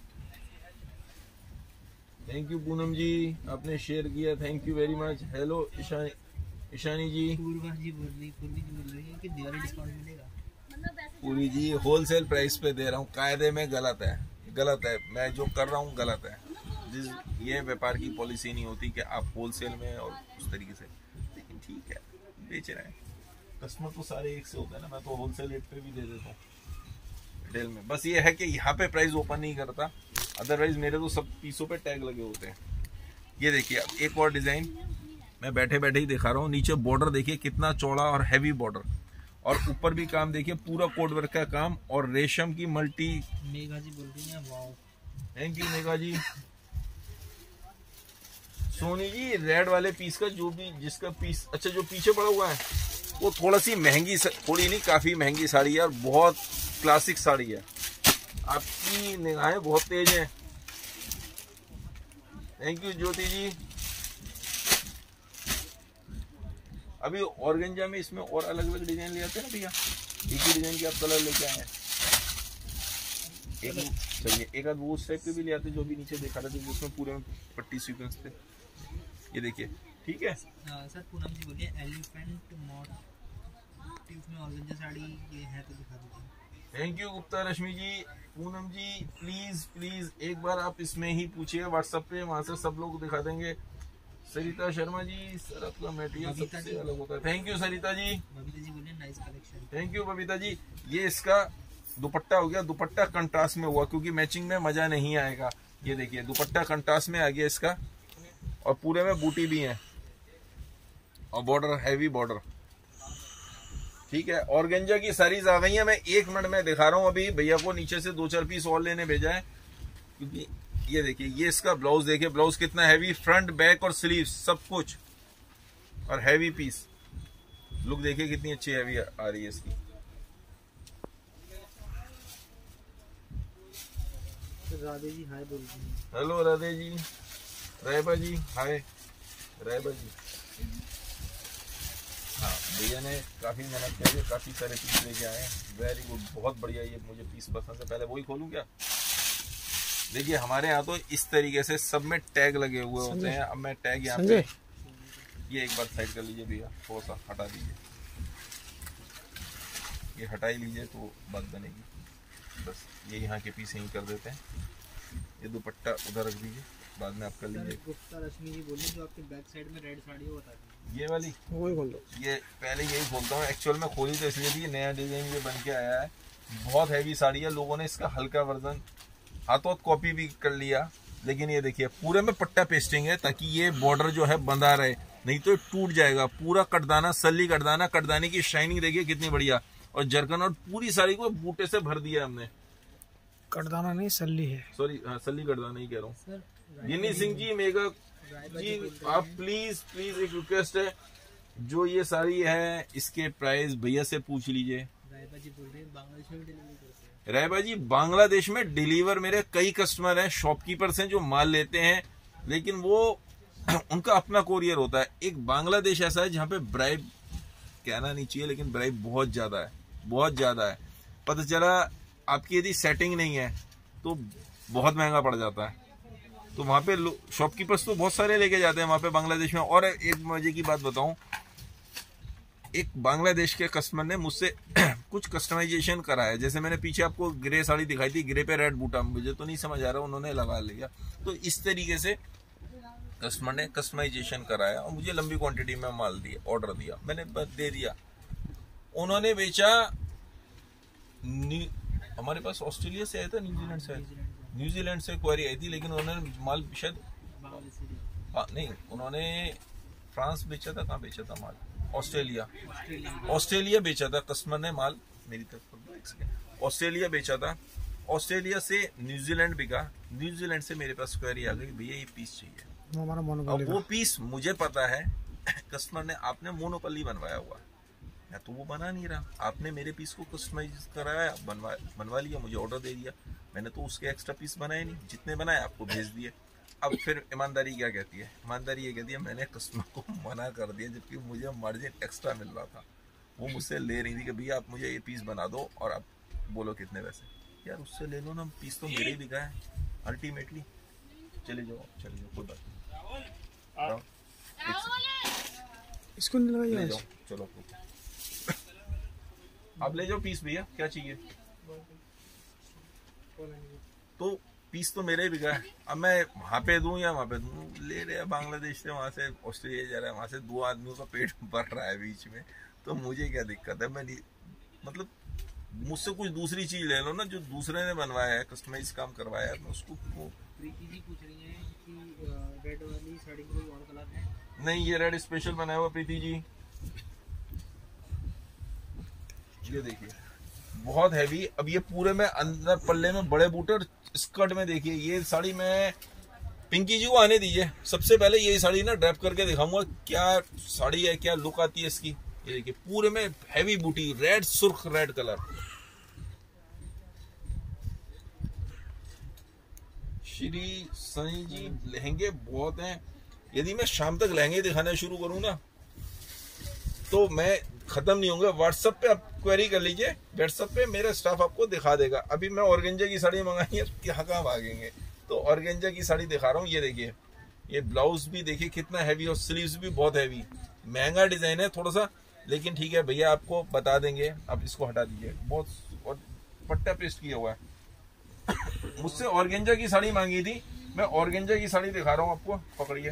थैंक यू पूनम जी, आपने शेयर किया, thank you very much. Hello Ishani Ishani ji. Purva ji बोल रही पूर्वी जी बोल रही है कि दिवाली डिस्काउंट मिलेगा। पूरी जी होलसेल प्राइस पे दे रहा हूँ, कायदे में गलत है, गलत है, मैं जो कर रहा हूँ गलत है। जिस ये व्यापार की पॉलिसी नहीं होती कि आप होलसेल में और उस तरीके से, लेकिन ठीक है बेच रहे हैं, कस्टमर तो सारे एक से होते हैं ना, मैं तो होलसेल रेट पे भी दे देता हूँ रिटेल में। बस ये है कि यहाँ पे प्राइस ओपन नहीं करता, अदरवाइज मेरे तो सब पीसों पे टैग लगे होते हैं। ये देखिए अब एक और डिजाइन मैं बैठे बैठे ही दिखा रहा हूँ। नीचे बॉर्डर देखिए कितना चौड़ा और हैवी बॉर्डर, और ऊपर भी काम देखिए पूरा कोड वर्क का काम, और रेशम की मल्टी। मेघा जी बोल रही है wow, thank you Megha ji. Soni ji red वाले पीस का जो भी जिसका पीस अच्छा जो पीछे पड़ा हुआ है वो थोड़ा सी महंगी, थोड़ी नहीं काफी महंगी साड़ी है और बहुत क्लासिक साड़ी है। आपकी निगाहें बहुत तेज हैं। Thank you Jyoti ji. अभी ऑर्गेंजा में इसमें और अलग अलग डिजाइन ले आते हैं ना भैया, एक ही डिजाइन के आप कलर लेके आए हैं। एक चलिए एक आध वो उस टाइप के भी ले आते जो भी नीचे देखा था, जो उसमें पूरे में पट्टी सीक्वेंस थे। ये देखिए ठीक है सर। पूनम जी बोलिए एलिफेंट मोटिव में ऑर्गेंजा साड़ी ये है तो दिखा दीजिए। Thank you Gupta Rashmi ji. Poonam ji please please एक बार आप इसमें ही पूछिए व्हाट्सएप पे, वहां से सब लोग दिखा देंगे। सरिता शर्मा जी सर आपका मटेरियल सबसे अलग होता है। Thank you Sarita ji. बबीता जी बोलिए nice collection. Thank you Babita ji. ये इसका दुपट्टा हो गया, दुपट्टा कंट्रास्ट में हुआ क्योंकि मैचिंग में मजा नहीं आएगा। ये देखिए दुपट्टा कंट्रास्ट में आ गया इसका, और पूरे में बूटी भी है और बॉर्डर हैवी बॉर्डर। ठीक है ऑर्गेंजा की साड़ीज आ गई है, मैं एक मिनट में दिखा रहा हूँ। अभी भैया को नीचे से दो चार पीस और लेने भेजा है, क्योंकि ये देखिए ये इसका ब्लाउज देखिए, ब्लाउज कितना हैवी, फ्रंट बैक और स्लीव सब कुछ, और हैवी पीस। लुक देखिए कितनी अच्छी हैवी आ रही है इसकी। राधे जी हाय बोल रही हैं। Hello Radhe ji, Raiba ji hi, Raiba ji. हाँ भैया ने काफी मेहनत की, काफी सारे पीस लेके आए हैं, वेरी गुड, बहुत बढ़िया। ये मुझे पीस पसंद है, पहले वही खोलूं क्या? देखिए हमारे यहाँ तो इस तरीके से सब में टैग लगे हुए होते हैं। अब मैं टैग यहाँ पे, ये एक बार साइड कर लीजिए भैया, थोड़ा सा हटा दीजिए, ये हटा ही लीजिए तो बात बनेगी। बस ये यहाँ के पीस यहीं कर देते हैं, ये दुपट्टा उधर रख दीजिए, बाद में आप कर लीजिए। गुप्ता रश्मि जी बोलिए जो आपके बैक साइड में रेड साड़ी है वो बता दीजिए। ये वाली वही खोल दो। ये पहले यही खोलता हूँ, एक्चुअल में खोली तो इसलिए भी नया डिजाइन ये बन के आया है, बहुत हैवी साड़ी है। लोगों ने इसका हल्का वर्जन हाथों कॉपी भी कर लिया, लेकिन ये देखिए पूरे में पट्टा पेस्टिंग है ताकि ये बॉर्डर जो है बंधा रहे, नहीं तो टूट जाएगा। पूरा कटदाना, सल्ली कटदाना, कटदाने की शाइनिंग देखिए कितनी बढ़िया, और जरकन, और पूरी साड़ी को बूटे से भर दिया हमने। कटदाना नहीं सल्ली है, सॉरी सल्ली कटदाना ही कह रहा हूँ। गिनी सिंह जी, मेगा जी, आप प्लीज प्लीज एक रिक्वेस्ट है, जो ये साड़ी है इसके प्राइस भैया से पूछ लीजिए। रायबा जी बोल रहे हैं बांग्लादेश में डिलीवर करते हैं। रायबा जी बांग्लादेश में डिलीवर, मेरे कई कस्टमर हैं, शॉपकीपर्स हैं जो माल लेते हैं, लेकिन वो उनका अपना कोरियर होता है। एक बांग्लादेश ऐसा है जहाँ पे ब्राइब कहना नहीं चाहिए, लेकिन ब्राइब बहुत ज्यादा है, बहुत ज्यादा है। पता चला आपकी यदि सेटिंग नहीं है तो बहुत महंगा पड़ जाता है, तो वहां पे शॉपकीपर्स तो बहुत सारे लेके जाते हैं वहां पे बांग्लादेश में। और एक मजे की बात बताऊं, एक बांग्लादेश के कस्टमर ने मुझसे कुछ कस्टमाइजेशन कराया, जैसे मैंने पीछे आपको ग्रे साड़ी दिखाई थी, ग्रे पे रेड बूटा, मुझे तो नहीं समझ आ रहा, उन्होंने लगा लिया। तो इस तरीके से कस्टमर ने कस्टमाइजेशन कराया और मुझे लंबी क्वांटिटी में माल दिया, ऑर्डर दिया, मैंने दे दिया, उन्होंने बेचा। हमारे पास ऑस्ट्रेलिया से आया था, न्यूजीलैंड से न्यूजीलैंड से क्वेरी आई थी, लेकिन उन्होंने माल शायद हाँ नहीं, उन्होंने फ्रांस बेचा था, कहाँ बेचा था माल? ऑस्ट्रेलिया, ऑस्ट्रेलिया बेचा था कस्टमर ने माल, मेरी तरफ ऑस्ट्रेलिया बेचा था, ऑस्ट्रेलिया से न्यूजीलैंड बिका, न्यूजीलैंड से मेरे पास क्वेरी आ गई, भैया ये पीस चाहिए। अब वो पीस मुझे पता है कस्टमर ने आपने मोनोपली बनवाया हुआ, मैं तो वो बना नहीं रहा, आपने मेरे पीस को कस्टमाइज कराया, बनवा बनवा लिया, मुझे ऑर्डर दे दिया, मैंने तो उसके एक्स्ट्रा पीस बनाए नहीं, जितने बनाए आपको भेज दिए। अब फिर ईमानदारी क्या कहती है? ईमानदारी ये कहती है मैंने कस्टमर को मना कर दिया, जबकि मुझे मार्जिन एक्स्ट्रा मिल रहा था। वो मुझसे ले रही थी कि भैया आप मुझे ये पीस बना दो और आप बोलो कितने पैसे। यार उससे ले लो ना, पीस तो मेरे ही बिका है अल्टीमेटली। चले जाओ चले जाओ, कोई बात नहीं, इसको नहीं लगाइए, ले जाओ, चलो आप ले जाओ पीस, भैया क्या चाहिए। तो पीस तो मेरे ही बिका है, अब मैं वहाँ पे दूं या वहाँ पे दूं, ले रहे हैं बांग्लादेश से, वहाँ से ऑस्ट्रेलिया जा रहा है, वहाँ से दो आदमियों का पेट भर रहा है बीच में, तो मुझे क्या दिक्कत है। मैं नहीं, मतलब मुझसे कुछ दूसरी चीज ले लो ना, जो दूसरे ने बनवाया है, कस्टमाइज काम करवाया है, मैं उसको। प्रीति जी पूछ रही हैं कि रेड वाली साड़ी में कोई और कलर है? नहीं, ये रेड स्पेशल बनाया हुआ प्रीति जी, ये देखिए बहुत हैवी। अब ये पूरे में अंदर पल्ले में बड़े बूटे और स्कर्ट में देखिए, ये साड़ी मैं पिंकी जी को आने दीजिए, सबसे पहले ये साड़ी ना ड्रैप करके दिखाऊंगा क्या साड़ी है, क्या लुक आती है इसकी। ये देखिए पूरे में हैवी बूटी, रेड सुर्ख रेड कलर। श्री सनी जी लहंगे बहुत हैं, यदि मैं शाम तक लहंगे दिखाना शुरू करूं ना तो मैं खत्म नहीं होंगे। व्हाट्सएप पे आप क्वेरी कर लीजिए, व्हाट्सएप पे मेरा स्टाफ आपको दिखा देगा। अभी मैं ऑर्गेंजा की साड़ी मंगाई है, कहाँ कहाँ भागेंगे, तो ऑर्गेंजा की साड़ी दिखा रहा हूँ। ये देखिए, ये ब्लाउज भी देखिए कितना हैवी और स्लीव्स भी बहुत हैवी, महंगा डिजाइन है थोड़ा सा, लेकिन ठीक है भैया आपको बता देंगे। अब इसको हटा दीजिए, बहुत और पट्टा पेस्ट किया हुआ है। मुझसे ऑर्गेंजा की साड़ी मांगी थी, मैं ऑर्गेंजा की साड़ी दिखा रहा हूँ आपको, पकड़िए।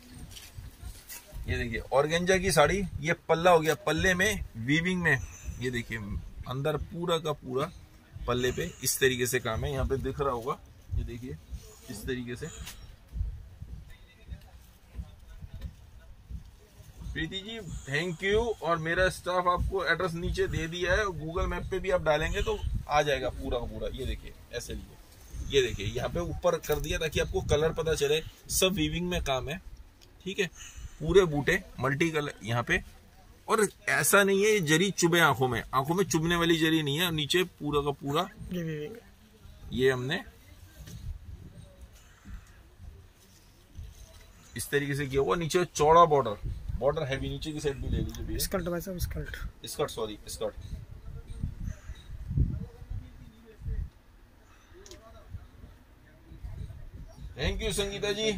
ये देखिए ऑर्गेंजा की साड़ी, ये पल्ला हो गया, पल्ले में वीविंग में ये देखिए अंदर पूरा का पूरा पल्ले पे इस तरीके से काम है, यहाँ पे दिख रहा होगा, ये देखिए इस तरीके से। प्रीति जी थैंक यू, और मेरा स्टाफ आपको एड्रेस नीचे दे दिया है, गूगल मैप पे भी आप डालेंगे तो आ जाएगा पूरा का पूरा। ये देखिए ऐसे लिए, ये देखिए यहाँ पे ऊपर कर दिया ताकि आपको कलर पता चले, सब वीविंग में काम है, ठीक है। पूरे बूटे मल्टी कलर यहाँ पे, और ऐसा नहीं है ये जरी चुभे आंखों में, आंखों में चुभने वाली जरी नहीं है, नीचे पूरा का पूरा ये हमने इस तरीके से किया हुआ। नीचे चौड़ा बॉर्डर, बॉर्डर हैवी, नीचे की साइड भी ले लीजिए भैया। स्कर्ट भाई साहब, skirt skirt sorry skirt. Thank you Sangeeta ji.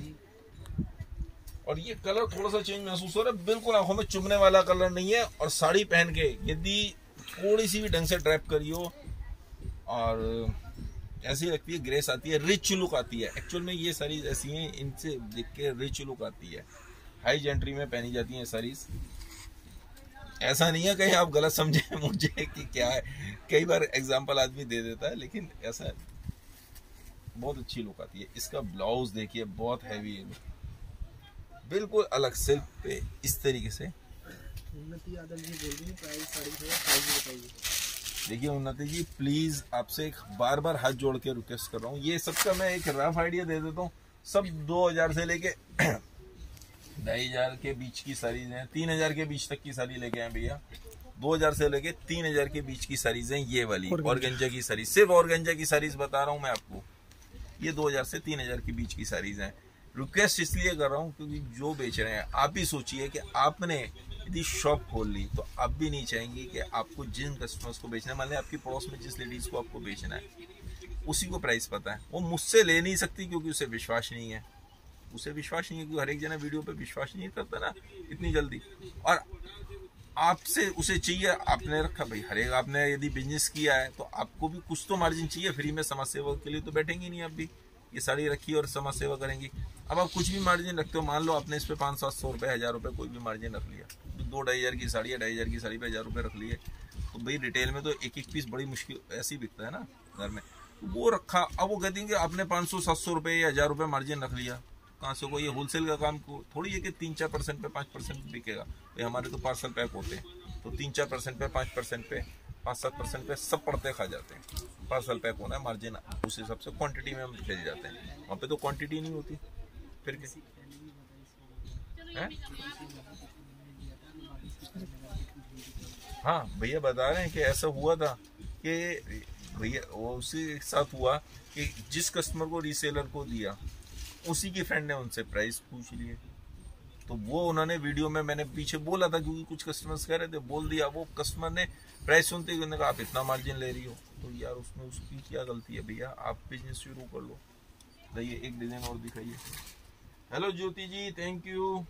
और ये कलर थोड़ा सा चेंज महसूस हो रहा है, बिल्कुल आंखों में चुभने वाला कलर नहीं है। और साड़ी पहन के यदि थोड़ी सी भी ढंग से ड्रैप करियो और ऐसी लगती है, ग्रेस आती है, रिच लुक आती है। एक्चुअल में ये साड़ीज ऐसी हैं, इनसे देख के रिच लुक आती है, हाई जेंट्री में पहनी जाती हैं साड़ीज। ऐसा नहीं है कहीं आप गलत समझे मुझे कि क्या है, कई बार एग्जाम्पल आदमी दे देता है, लेकिन ऐसा बहुत अच्छी लुक आती है। इसका ब्लाउज देखिए बहुत हैवी है, बिल्कुल अलग सिल्क पे इस तरीके से। उन्नति यादव जी बोल रही हैं प्राइस साड़ी है, प्राइस बताइए। देखिए उन्नति जी प्लीज आपसे एक बार बार हाथ जोड़ के रिक्वेस्ट कर रहा हूँ, ये सबका मैं एक रफ आइडिया दे देता हूँ। सब दो हजार से लेके ढाई हजार के बीच की साड़ीज हैं, तीन हजार के बीच तक की साड़ी लेके आए भैया। दो हजार से लेके तीन हजार के बीच की साड़ीज हैं ये वाली ऑर्गेंजा की साड़ी, सिर्फ ऑर्गेंजा की साड़ीज बता रहा हूँ मैं आपको। ये दो हजार से तीन हजार के बीच की साड़ीज हैं। रिक्वेस्ट इसलिए कर रहा हूँ क्योंकि जो बेच रहे हैं, आप भी सोचिए कि आपने यदि शॉप खोल ली तो आप भी नहीं चाहेंगे कि आपको जिन कस्टमर्स को बेचना है, मान लें आपकी पड़ोस में जिस लेडीज को आपको बेचना है उसी को प्राइस पता है, वो मुझसे ले नहीं सकती क्योंकि उसे विश्वास नहीं है। उसे विश्वास नहीं है क्योंकि हर एक जना वीडियो पे विश्वास नहीं करता ना इतनी जल्दी। और आपसे उसे चाहिए, आपने रखा भाई, हर एक आपने यदि बिजनेस किया है तो आपको भी कुछ तो मार्जिन चाहिए। फ्री में समाज सेवा के लिए तो बैठेंगे नहीं, आप भी ये साड़ी रखी और समाज सेवा करेंगी। अब आप कुछ भी मार्जिन रखते हो, मान लो आपने इस पे पाँच सात सौ रुपये, हजार रुपये कोई भी मार्जिन रख लिया, तो दो ढाई हजार की साड़ी है, ढाई हजार की साड़ी पे हजार रुपये रख लिए, तो भाई रिटेल में तो एक एक पीस बड़ी मुश्किल ऐसे ही बिकता है ना घर में, तो वो रखा। अब वो कहती है कि आपने पाँच सौ सात सौ रुपये या हजार रुपये मार्जिन रख लिया, कहाँ से को? ये होलसेल का काम को थोड़ी है कि तीन चार परसेंट पे पाँच परसेंट बिकेगा भाई। हमारे तो पार्सल पैक होते हैं, तो तीन चार परसेंट पे पाँच परसेंट पे पाँच सात परसेंट पे सब पड़ते खा जाते हैं। पार्सल पैक होना है, मार्जिन उस हिसाब से क्वांटिटी में हम भेज जाते हैं, वहाँ पे तो क्वांटिटी नहीं होती फिर कैसी है। हाँ भैया बता रहे हैं कि ऐसा हुआ था कि भैया वो उसी के साथ हुआ कि जिस कस्टमर को रीसेलर को दिया उसी की फ्रेंड ने उनसे प्राइस पूछ लिए, तो वो उन्होंने वीडियो में मैंने पीछे बोला था क्योंकि कुछ कस्टमर्स कह रहे थे, बोल दिया। वो कस्टमर ने प्राइस सुनते ही उन्होंने कहा आप इतना मार्जिन ले रही हो, तो यार उसमें उसकी क्या गलती है भैया, आप बिजनेस शुरू कर लो। लाइए एक डिजाइन और दिखाइए। Hello Jyoti ji, thank you.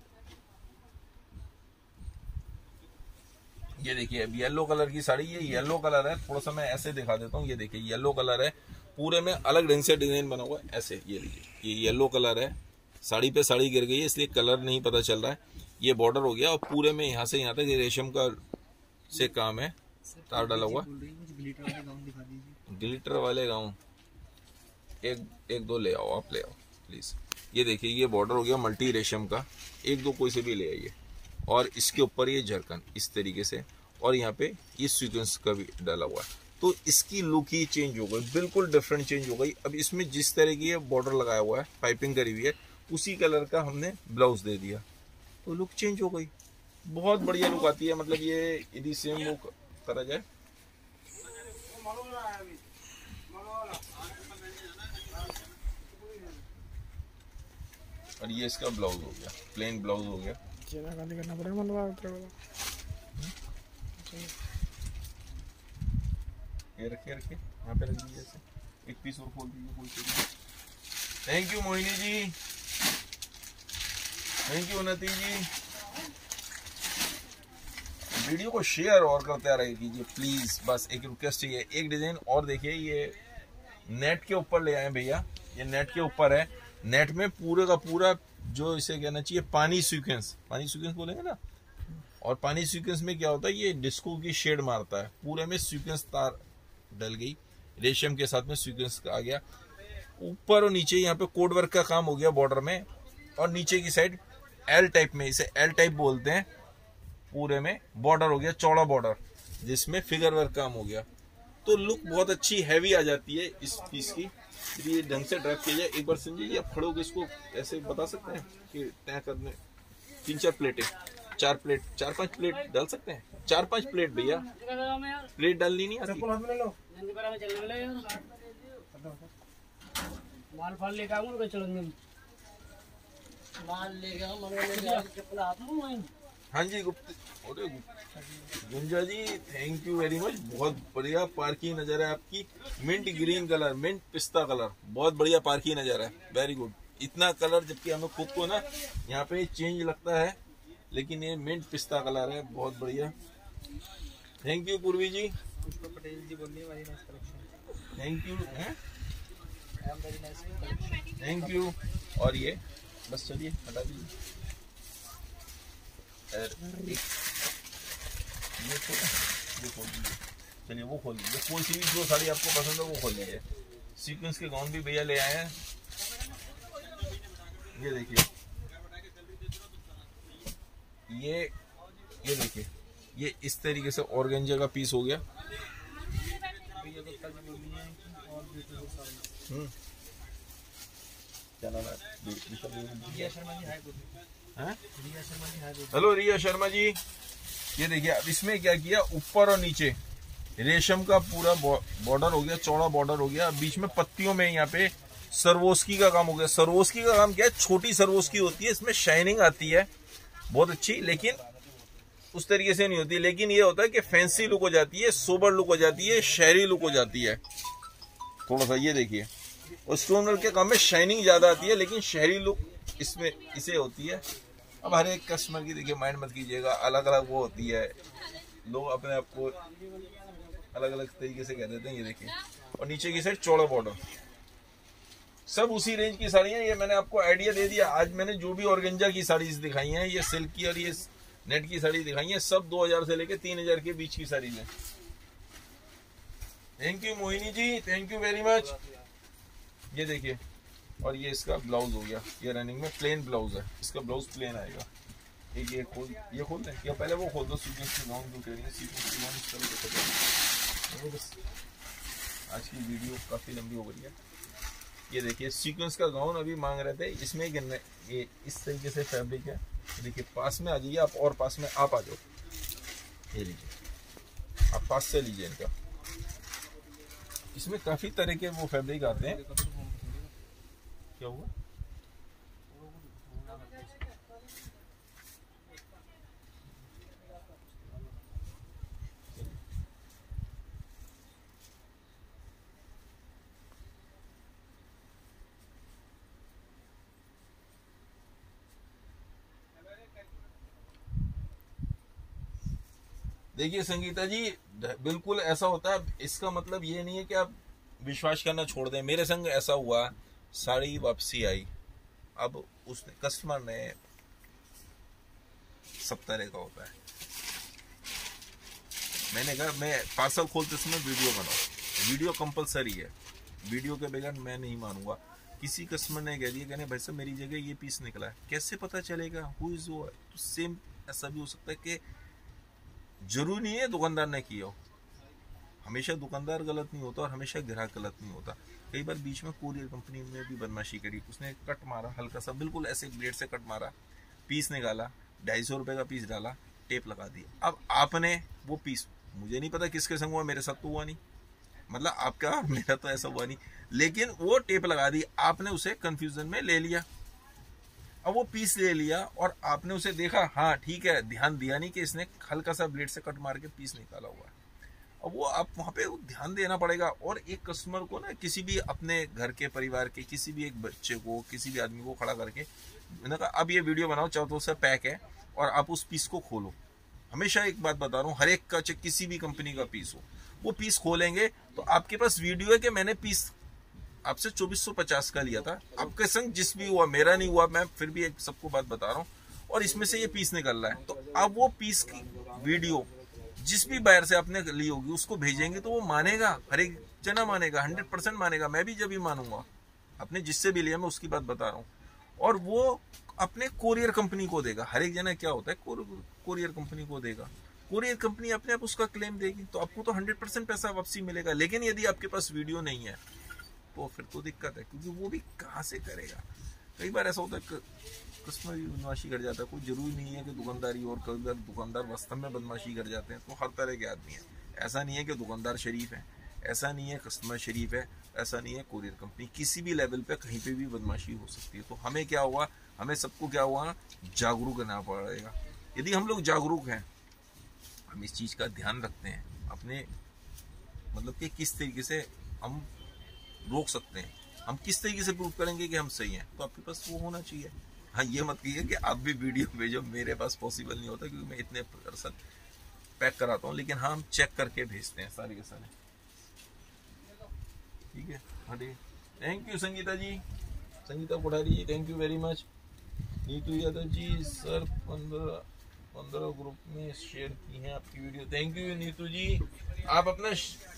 ये देखिए अब येलो कलर की साड़ी, ये येलो कलर है, थोड़ा सा मैं ऐसे दिखा देता हूँ। ये देखिए येलो कलर है, पूरे में अलग ढंग से डिजाइन बना हुआ है ऐसे। ये लीजिए ये येलो कलर है, साड़ी पे साड़ी गिर गई है इसलिए कलर नहीं पता चल रहा है। ये बॉर्डर हो गया और पूरे में यहाँ से यहाँ तक ये रेशम का से काम है, तार डाला हुआ। ग्लिटर वाले गाउन एक एक दो ले आओ, आप ले आओ प्लीज। ये देखिए ये बॉर्डर हो गया मल्टी रेशम का, एक दो कोई से भी ले आइए। और इसके ऊपर ये झरकन इस तरीके से, और यहाँ पे ये सीक्वेंस का भी डाला हुआ है, तो इसकी लुक ही चेंज हो गई, बिल्कुल डिफरेंट चेंज हो गई। अब इसमें जिस तरह की ये बॉर्डर लगाया हुआ है, पाइपिंग करी हुई है, उसी कलर का हमने ब्लाउज दे दिया, तो लुक चेंज हो गई। बहुत बढ़िया लुक आती है, मतलब ये यदि सेम लुक करा जाए। और ये इसका ब्लाउज हो गया, प्लेन ब्लाउज हो गया। करना पड़ेगा ये रखिए रखिए यहाँ पे रख दीजिए, एक पीस और खोल दीजिए। Thank you Mohini ji, thank you Unnati ji. Video को शेयर और करते रहे कीजिए प्लीज, बस एक रिक्वेस्ट है। एक डिजाइन और देखिए, ये नेट के ऊपर ले आए भैया, ये नेट के ऊपर है। नेट में पूरे का पूरा जो इसे कहना चाहिए पानी सीक्वेंस, पानी सीक्वेंस बोलेंगे ना। और पानी सीक्वेंस में क्या होता है, ये डिस्को की शेड मारता है, पूरे में सीक्वेंस तार डल गई, रेशम के साथ में सीक्वेंस आ गया। ऊपर और नीचे यहाँ पे कोड वर्क का काम हो गया बॉर्डर में, और नीचे की साइड एल टाइप में, इसे एल टाइप बोलते हैं, पूरे में बॉर्डर हो गया, चौड़ा बॉर्डर जिसमें फिगर वर्क काम हो गया। तो लुक बहुत अच्छी हैवी आ जाती है इस पीस की। ये ढंग से ड्राइव किया जाए। एक बार संजय जी आप खड़े होकर इसको ऐसे बता सकते हैं कि तय करने तीन चार प्लेटें, चार प्लेट, चार पांच प्लेट डाल सकते हैं, चार पांच प्लेट भैया, प्लेट डालनी नहीं आती। माल फाल लेके आऊंगा, चलो माल लेके आऊंगा। हाँ जी गुप्त, अरे Gunja ji thank you very much, बहुत बढ़िया पार्की नजर है आपकी। मिंट ग्रीन कलर, मिंट पिस्ता कलर, बहुत बढ़िया पार्की नजर है, वेरी गुड। इतना कलर जबकि हमें खुद को ना यहाँ पे चेंज लगता है, लेकिन ये मिंट पिस्ता कलर है, बहुत बढ़िया। थैंक यू पूर्वी जी, पुष्पा पटेल जी बोलिए very nice collection, thank you है, very nice collection, thank you. और ये बस चलिए हटा दीजिए, ये खोल ये खोल दीजिए, चलिए वो खोल दीजिए। कोई सी भी जो साड़ी आपको पसंद है वो खोल दीजिए। सीक्वेंस के गाउन भी भैया ले आए हैं, ये देखिए, ये ये देखिए, ये इस तरीके से ऑर्गेंजा का पीस हो गया। हम्म क्या नाम है? हेलो रिया शर्मा जी, ये देखिए अब इसमें क्या किया, ऊपर और नीचे रेशम का पूरा बॉर्डर हो गया, चौड़ा बॉर्डर हो गया। बीच में पत्तियों में यहाँ पे सरवोस्की का काम हो गया। सरवोस्की का काम क्या है, छोटी सरवोस्की होती है, इसमें शाइनिंग आती है बहुत अच्छी, लेकिन उस तरीके से नहीं होती। लेकिन ये होता है कि फैंसी लुक हो जाती है, सोबर लुक हो जाती है, शहरी लुक हो जाती है थोड़ा सा। ये देखिए, और स्टोन वर्क के काम में शाइनिंग ज्यादा आती है, लेकिन शहरी लुक इसमें इसे होती है। अब हर एक कस्टमर की देखिए माइंड मत कीजिएगा, अलग अलग वो होती है, लोग अपने आप को अलग अलग तरीके से कह देते हैं। ये देखिए, और नीचे की साइड चौड़ा बॉर्डर, सब उसी रेंज की साड़ियां। ये मैंने आपको आइडिया दे दिया। आज मैंने जो भी ऑर्गेंजा की साड़ीज दिखाई हैं, ये सिल्क की और ये नेट की साड़ी दिखाई है, सब दो हजार से लेके तीन हजार के बीच की साड़ी है। Thank you Mohini ji, thank you very much. ये देखिए, और ये इसका ब्लाउज हो गया, ये रनिंग में प्लेन ब्लाउज है, इसका ब्लाउज प्लेन आएगा। एक ये खोल ये खोल दें या पहले वो खोल दो, सीक्वेंस की गाउन जो कह रही है, सीक्वेंस की गाउन इस तरह से। बस आज की वीडियो काफी लंबी हो गई है। ये देखिए सीक्वेंस का गाउन अभी मांग रहे थे, इसमें ये इस तरीके से फैब्रिक है। देखिए पास में आ जाइए आप, और पास में आप आ जाओ, ये लीजिए। आप पास से लीजिए इनका। इसमें काफी तरह के वो फैब्रिक आते हैं। क्या हुआ? देखिए संगीता जी, बिल्कुल ऐसा होता है। इसका मतलब ये नहीं है कि आप विश्वास करना छोड़ दें। मेरे संग ऐसा हुआ, साड़ी वापसी आई, अब उसने कस्टमर ने सब तरह का होता है। मैंने कहा मैं पार्सल खोलते समय वीडियो बनाओ, वीडियो कंपलसरी है, वीडियो के बगैर मैं नहीं मानूंगा। किसी कस्टमर ने कह दिया, कहने भाई साहब मेरी जगह ये पीस निकला है, कैसे पता चलेगा हु इज वो? तो सेम ऐसा भी हो सकता है कि जरूरी नहीं है दुकानदार ने किया हो। हमेशा दुकानदार गलत नहीं होता और हमेशा ग्राहक गलत नहीं होता। कई बार बीच में कुरियर कंपनी ने भी बदमाशी करी, उसने कट मारा हल्का सा, बिल्कुल ऐसे ब्लेड से कट मारा, पीस निकाला, ढाई सौ रुपए का पीस डाला, टेप लगा दिया। अब आपने वो पीस, मुझे नहीं पता किसके संग हुआ, मेरे साथ तो हुआ नहीं, मतलब आपका मेरा तो ऐसा हुआ नहीं, लेकिन वो टेप लगा दी, आपने उसे कंफ्यूजन में ले लिया। अब वो पीस ले लिया और आपने उसे देखा, हाँ ठीक है, ध्यान दिया नहीं कि इसने हल्का सा ब्लेड से कट मार के पीस निकाला हुआ है। अब वो आप वहां पे ध्यान देना पड़ेगा। और एक कस्टमर को ना, किसी भी अपने घर के परिवार के किसी भी एक बच्चे को, किसी भी आदमी को खड़ा करके मैंने कहा अब ये वीडियो बनाओ, चौथों से पैक है और आप उस पीस को खोलो। हमेशा एक बात बता रहा हूँ, हर एक का चाहे किसी भी कंपनी का पीस हो, वो पीस खोलेंगे तो आपके पास वीडियो है कि मैंने पीस आपसे चौबीस सौ पचास का लिया था, आपके संग जिस भी हुआ, मेरा नहीं हुआ, मैं फिर भी एक सबको बात बता रहा हूँ, और इसमें से ये पीस निकल रहा है। तो अब वो पीस की वीडियो जिस भी बायर से आपने ली होगी उसको भेजेंगे तो वो मानेगा, हर एक जना मानेगा, हंड्रेड परसेंट मानेगा। मैं भी जब भी मानूंगा, अपने जिससे भी लिया मैं उसकी बात बता रहा हूँ। और वो अपने कोरियर कंपनी को देगा। हर एक जना क्या होता है, कोरियर कंपनी को देगा, कोरियर कंपनी अपने आप उसका क्लेम देगी, तो आपको तो हंड्रेड परसेंट पैसा वापसी मिलेगा। लेकिन यदि आपके पास वीडियो नहीं है तो फिर तो दिक्कत है, क्योंकि वो भी कहाँ से करेगा। कई बार ऐसा होता है कस्टमर भी बदमाशी कर जाता है। कोई जरूरी नहीं है कि दुकानदारी, और कई बार दुकानदार वास्तव में बदमाशी कर जाते हैं। तो हर तरह के आदमी है, ऐसा नहीं है कि दुकानदार शरीफ है, ऐसा नहीं है कस्टमर शरीफ है, ऐसा नहीं है कोरियर कंपनी, किसी भी लेवल पे कहीं पे भी बदमाशी हो सकती है। तो हमें क्या हुआ, हमें सबको क्या हुआ, जागरूक रहना पड़ेगा। यदि हम लोग जागरूक हैं, हम इस चीज का ध्यान रखते हैं, अपने मतलब कि किस तरीके से हम रोक सकते हैं, हम किस तरीके से प्रूव करेंगे कि हम सही हैं, तो आपके पास वो होना चाहिए। हाँ, ये मत कीजिए कि आप भी वीडियो भेजो, मेरे पास पॉसिबल नहीं होता क्योंकि मैं इतने परसेंट पैक कराता हूँ, लेकिन हाँ हम चेक करके भेजते हैं सारे के सारे। ठीक है, हाँ ठीक, thank you Sangeeta ji, Sangeeta Kothari ji, thank you very much. Neetu Yadav ji, sir पंद्रह पंद्रह ग्रुप में शेयर की है आपकी video, thank you Neetu ji. आप अपना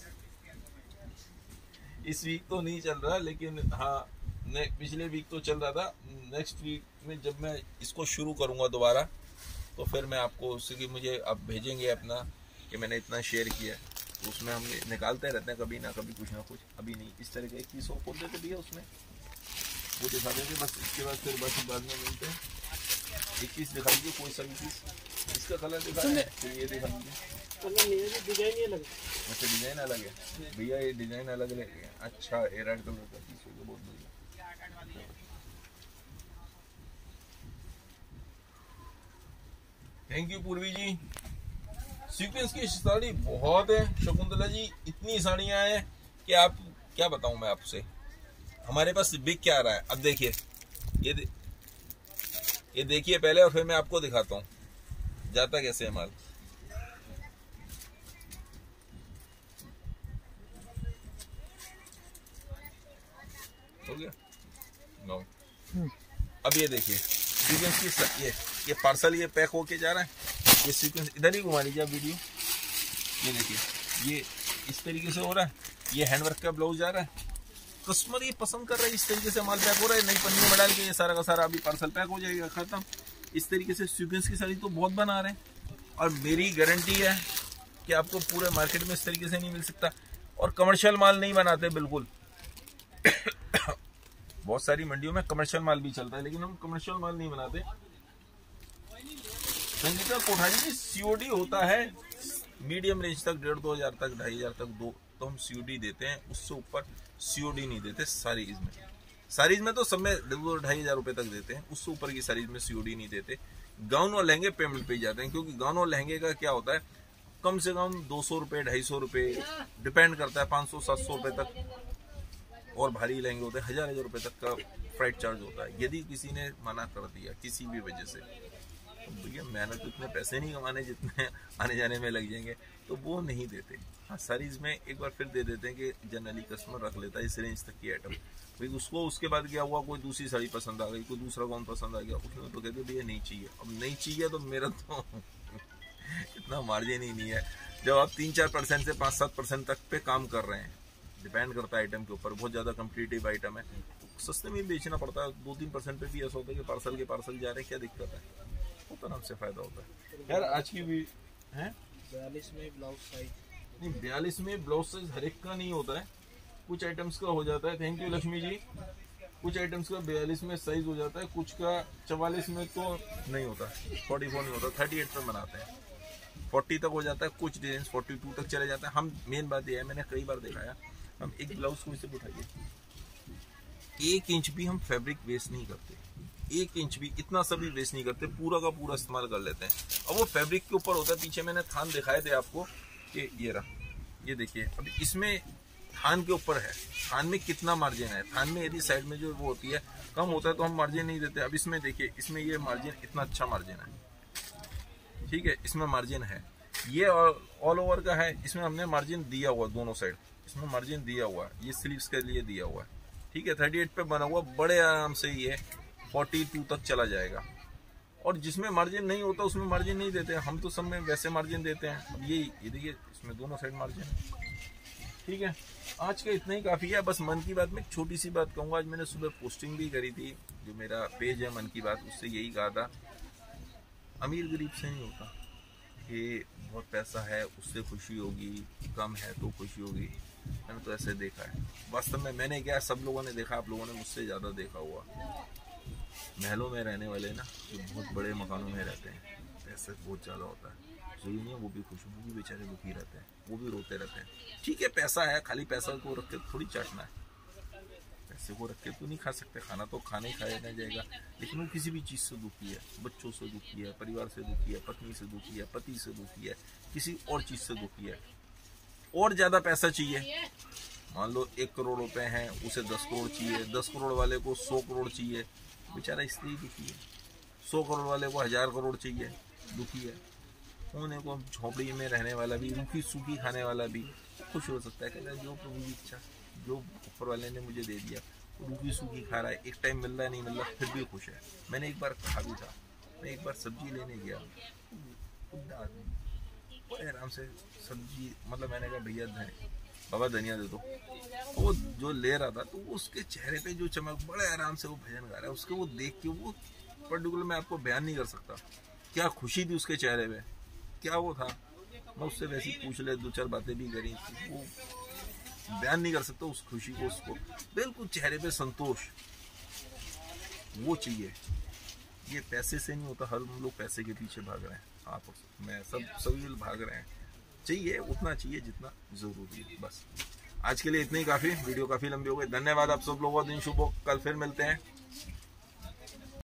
इस वीक तो नहीं चल रहा, लेकिन हाँ पिछले वीक तो चल रहा था। नेक्स्ट वीक में जब मैं इसको शुरू करूंगा दोबारा, तो फिर मैं आपको उसकी मुझे आप भेजेंगे अपना कि मैंने इतना शेयर किया, तो उसमें हम निकालते रहते हैं कभी ना कभी कुछ ना कुछ। अभी नहीं, इस तरह के एक पीस और खोल देते भैया, उसमें वो दिखा देंगे बस। इसके बाद फिर बाकी बाद में मिलते हैं। एक पीस दिखा दीजिए, कोई सा भी पीस, इसका कलर दिखा दीजिए, ये दिखा दीजिए। डिजाइन ये अलग, अच्छा डिजाइन अलग है भैया, ये डिजाइन अलग है। अच्छा, ये रेड कलर का पीस होगा, बहुत बढ़िया। थैंक यू पूर्वी जी। सीक्वेंस की साड़ी बहुत है शकुंतला जी, इतनी साड़ियां हैं कि आप क्या बताऊं मैं आपसे। हमारे पास बिक क्या रहा है, अब देखिए, ये दे, ये देखिए पहले, और फिर मैं आपको दिखाता हूं जाता कैसे है माल। हो गया नो। अब ये देखिए सीक्वेंस की, ये ये पार्सल ये पैक होके जा रहा है, ये सीक्वेंस इधर ही घुमा लीजिए आप वीडियो, ये देखिए ये इस तरीके से हो रहा है, ये हैंडवर्क का ब्लाउज जा रहा है, कस्टमर ये पसंद कर रहा है, इस तरीके से माल पैक हो रहा है, नई पन्नी में डाल के ये सारा का सारा अभी पार्सल पैक हो जाएगा, खत्म। इस तरीके से सीक्वेंस की साड़ी तो बहुत बना रहे हैं, और मेरी गारंटी है कि आपको पूरे मार्केट में इस तरीके से नहीं मिल सकता। और कमर्शियल माल नहीं बनाते बिल्कुल। बहुत सारी मंडियों में कमर्शियल माल भी चलता है, लेकिन हम कमर्शियल माल नहीं बनाते। संगीता कोठारी जी, सीओडी होता है, मीडियम रेंज तक डेढ़ दो हजार तक, ढाई हजार तक दो तो हम सीओडी देते हैं, उससे ऊपर सीओडी नहीं देते सारीज में। सारीज में तो सब में दो ढाई हजार रुपए तक देते हैं, उससे ऊपर की सारीज में सीओडी नहीं देते। गाउन और लहंगे पेमेंट पे जाते हैं, क्योंकि गाउन और लहंगे का क्या होता है, कम से कम दो सौ रुपए ढाई सौ रुपए डिपेंड करता है, पाँच सौ सात सौ रुपए तक, और भारी लहंगे होते हैं हजार हजार रुपए तक का फ्राइट चार्ज होता है। यदि किसी ने मना कर दिया किसी भी वजह से, तो भैया मेहनत तो इतने पैसे नहीं कमाने जितने आने जाने में लग जाएंगे, तो वो नहीं देते। हाँ सारीज में एक बार फिर दे देते हैं कि जनरली कस्टमर रख लेता है इस रेंज तक की आइटम, भाई उसको उसके बाद क्या हुआ, कोई दूसरी साड़ी पसंद आ गई, कोई दूसरा गाउन पसंद आ गया, उसमें तो कहते भैया नहीं चाहिए। अब नहीं चाहिए तो मेरा तो इतना मार्जिन ही नहीं है। जब आप तीन चार परसेंट से पाँच सात परसेंट तक पे काम कर रहे हैं, डिपेंड करता है आइटम के ऊपर, बहुत ज़्यादा कम्पिटिटिव आइटम है तो सस्ते में बेचना पड़ता है। दो तीन परसेंट पे भी ऐसा होता है कि पार्सल के पार्सल जा रहे हैं, क्या दिक्कत है, वो तो हमसे फायदा होता है। यार आज की भी है बयालीस में ब्लाउज साइज नहीं, बयालीस में ब्लाउज साइज हर एक का नहीं होता है, कुछ आइटम्स का हो जाता है। Thank you Lakshmi ji. कुछ आइटम्स का बयालीस में साइज हो जाता है, कुछ का चवालीस में तो नहीं होता, फोर्टी फोर नहीं होता, थर्टी एट में बनाते हैं, फोर्टी तक हो जाता है, कुछ डिजाइन फोर्टी टू तक चले जाते हैं। हम मेन बात यह है, मैंने कई बार देखा है, हम एक ब्लाउज को इसे उठाइए, एक इंच भी हम फैब्रिक वेस्ट नहीं करते, एक इंच भी इतना सा भी वेस्ट नहीं करते, पूरा का पूरा इस्तेमाल कर लेते हैं। अब वो फैब्रिक के ऊपर होता है। पीछे मैंने थान दिखाए थे आपको कि ये रहा, ये देखिए, अब इसमें थान के ऊपर है, थान में कितना मार्जिन है, थान में यदि साइड में जो वो होती है कम होता है तो हम मार्जिन नहीं देते। अब इसमें देखिए, इसमें ये मार्जिन इतना अच्छा मार्जिन है, ठीक है, इसमें मार्जिन है, ये ऑल ओवर का है, इसमें हमने मार्जिन दिया हुआ दोनों साइड, इसमें मार्जिन दिया हुआ है, ये स्लीव्स के लिए दिया हुआ है, ठीक है, थर्टी एट पे बना हुआ, बड़े आराम से ये फोर्टी टू तक चला जाएगा। और जिसमें मार्जिन नहीं होता उसमें मार्जिन नहीं देते, हम तो सब में वैसे मार्जिन देते हैं। अब ये ये देखिए, इसमें दोनों साइड मार्जिन है, ठीक है। आज का इतना ही काफ़ी है। बस मन की बात में एक छोटी सी बात कहूँगा, आज मैंने सुबह पोस्टिंग भी करी थी, जो मेरा पेज है मन की बात, उससे यही कहा था, अमीर गरीब से नहीं होता कि बहुत पैसा है उससे खुशी होगी, कम है तो खुशी होगी। मैंने तो ऐसे देखा है, वास्तव में मैंने क्या, सब लोगों ने देखा, आप लोगों ने मुझसे ज़्यादा देखा हुआ, महलों में रहने वाले ना, जो बहुत बड़े मकानों में रहते हैं, पैसे बहुत ज़्यादा होता है, सही नहीं है, वो भी खुश, वो भी बेचारे दुखी रहते हैं, वो भी रोते रहते हैं। ठीक है, पैसा है, खाली पैसा को रख के थोड़ी चाटना है, पैसे को रख के तो नहीं खा सकते, खाना तो खाना ही खाया नहीं जाएगा, लेकिन वो किसी भी चीज़ से दुखी है, बच्चों से दुखी है, परिवार से दुखी है, पत्नी से दुखी है, पति से दुखी है, किसी और चीज़ से दुखी है, और ज़्यादा पैसा चाहिए। मान लो एक करोड़ रुपए हैं, उसे दस करोड़ चाहिए, दस करोड़ वाले को सौ करोड़ चाहिए, बेचारा इसलिए दुखी है। सौ करोड़ वाले को हजार करोड़ चाहिए, दुखी है। होने को झोपड़ी में रहने वाला भी, रूखी सूखी खाने वाला भी खुश हो सकता है, कहता है जो प्रभु की इच्छा, जो ऊपर वाले ने मुझे दे दिया, वो रूखी सूखी खा रहा है, एक टाइम मिल रहा है नहीं मिल रहा फिर भी खुश है। मैंने एक बार कहा भी था, मैं एक बार सब्जी लेने गया, खुद आदमी बड़े आराम से सब्जी, मतलब मैंने कहा भैया धनिया, बाबा धनिया दे दो, वो जो ले रहा था तो उसके चेहरे पे जो चमक, बड़े आराम से वो भजन गा रहा है, उसके वो देख के, वो पर्टिकुलर मैं आपको बयान नहीं कर सकता क्या खुशी थी उसके चेहरे पे, क्या वो था। मैं उससे वैसे ही पूछ ले, दो चार बातें भी करी, वो बयान नहीं कर सकता उस खुशी को, उसको बिल्कुल चेहरे पे संतोष, वो चाहिए। ये पैसे से नहीं होता, हर लोग पैसे के पीछे भाग रहे हैं, आप मैं सब सभी भाग रहे हैं, चाहिए उतना चाहिए जितना जरूरी है। बस आज के लिए इतना ही काफ़ी, वीडियो काफ़ी लंबी हो गई। धन्यवाद आप सब लोगों का, दिन शुभ हो, कल फिर मिलते हैं।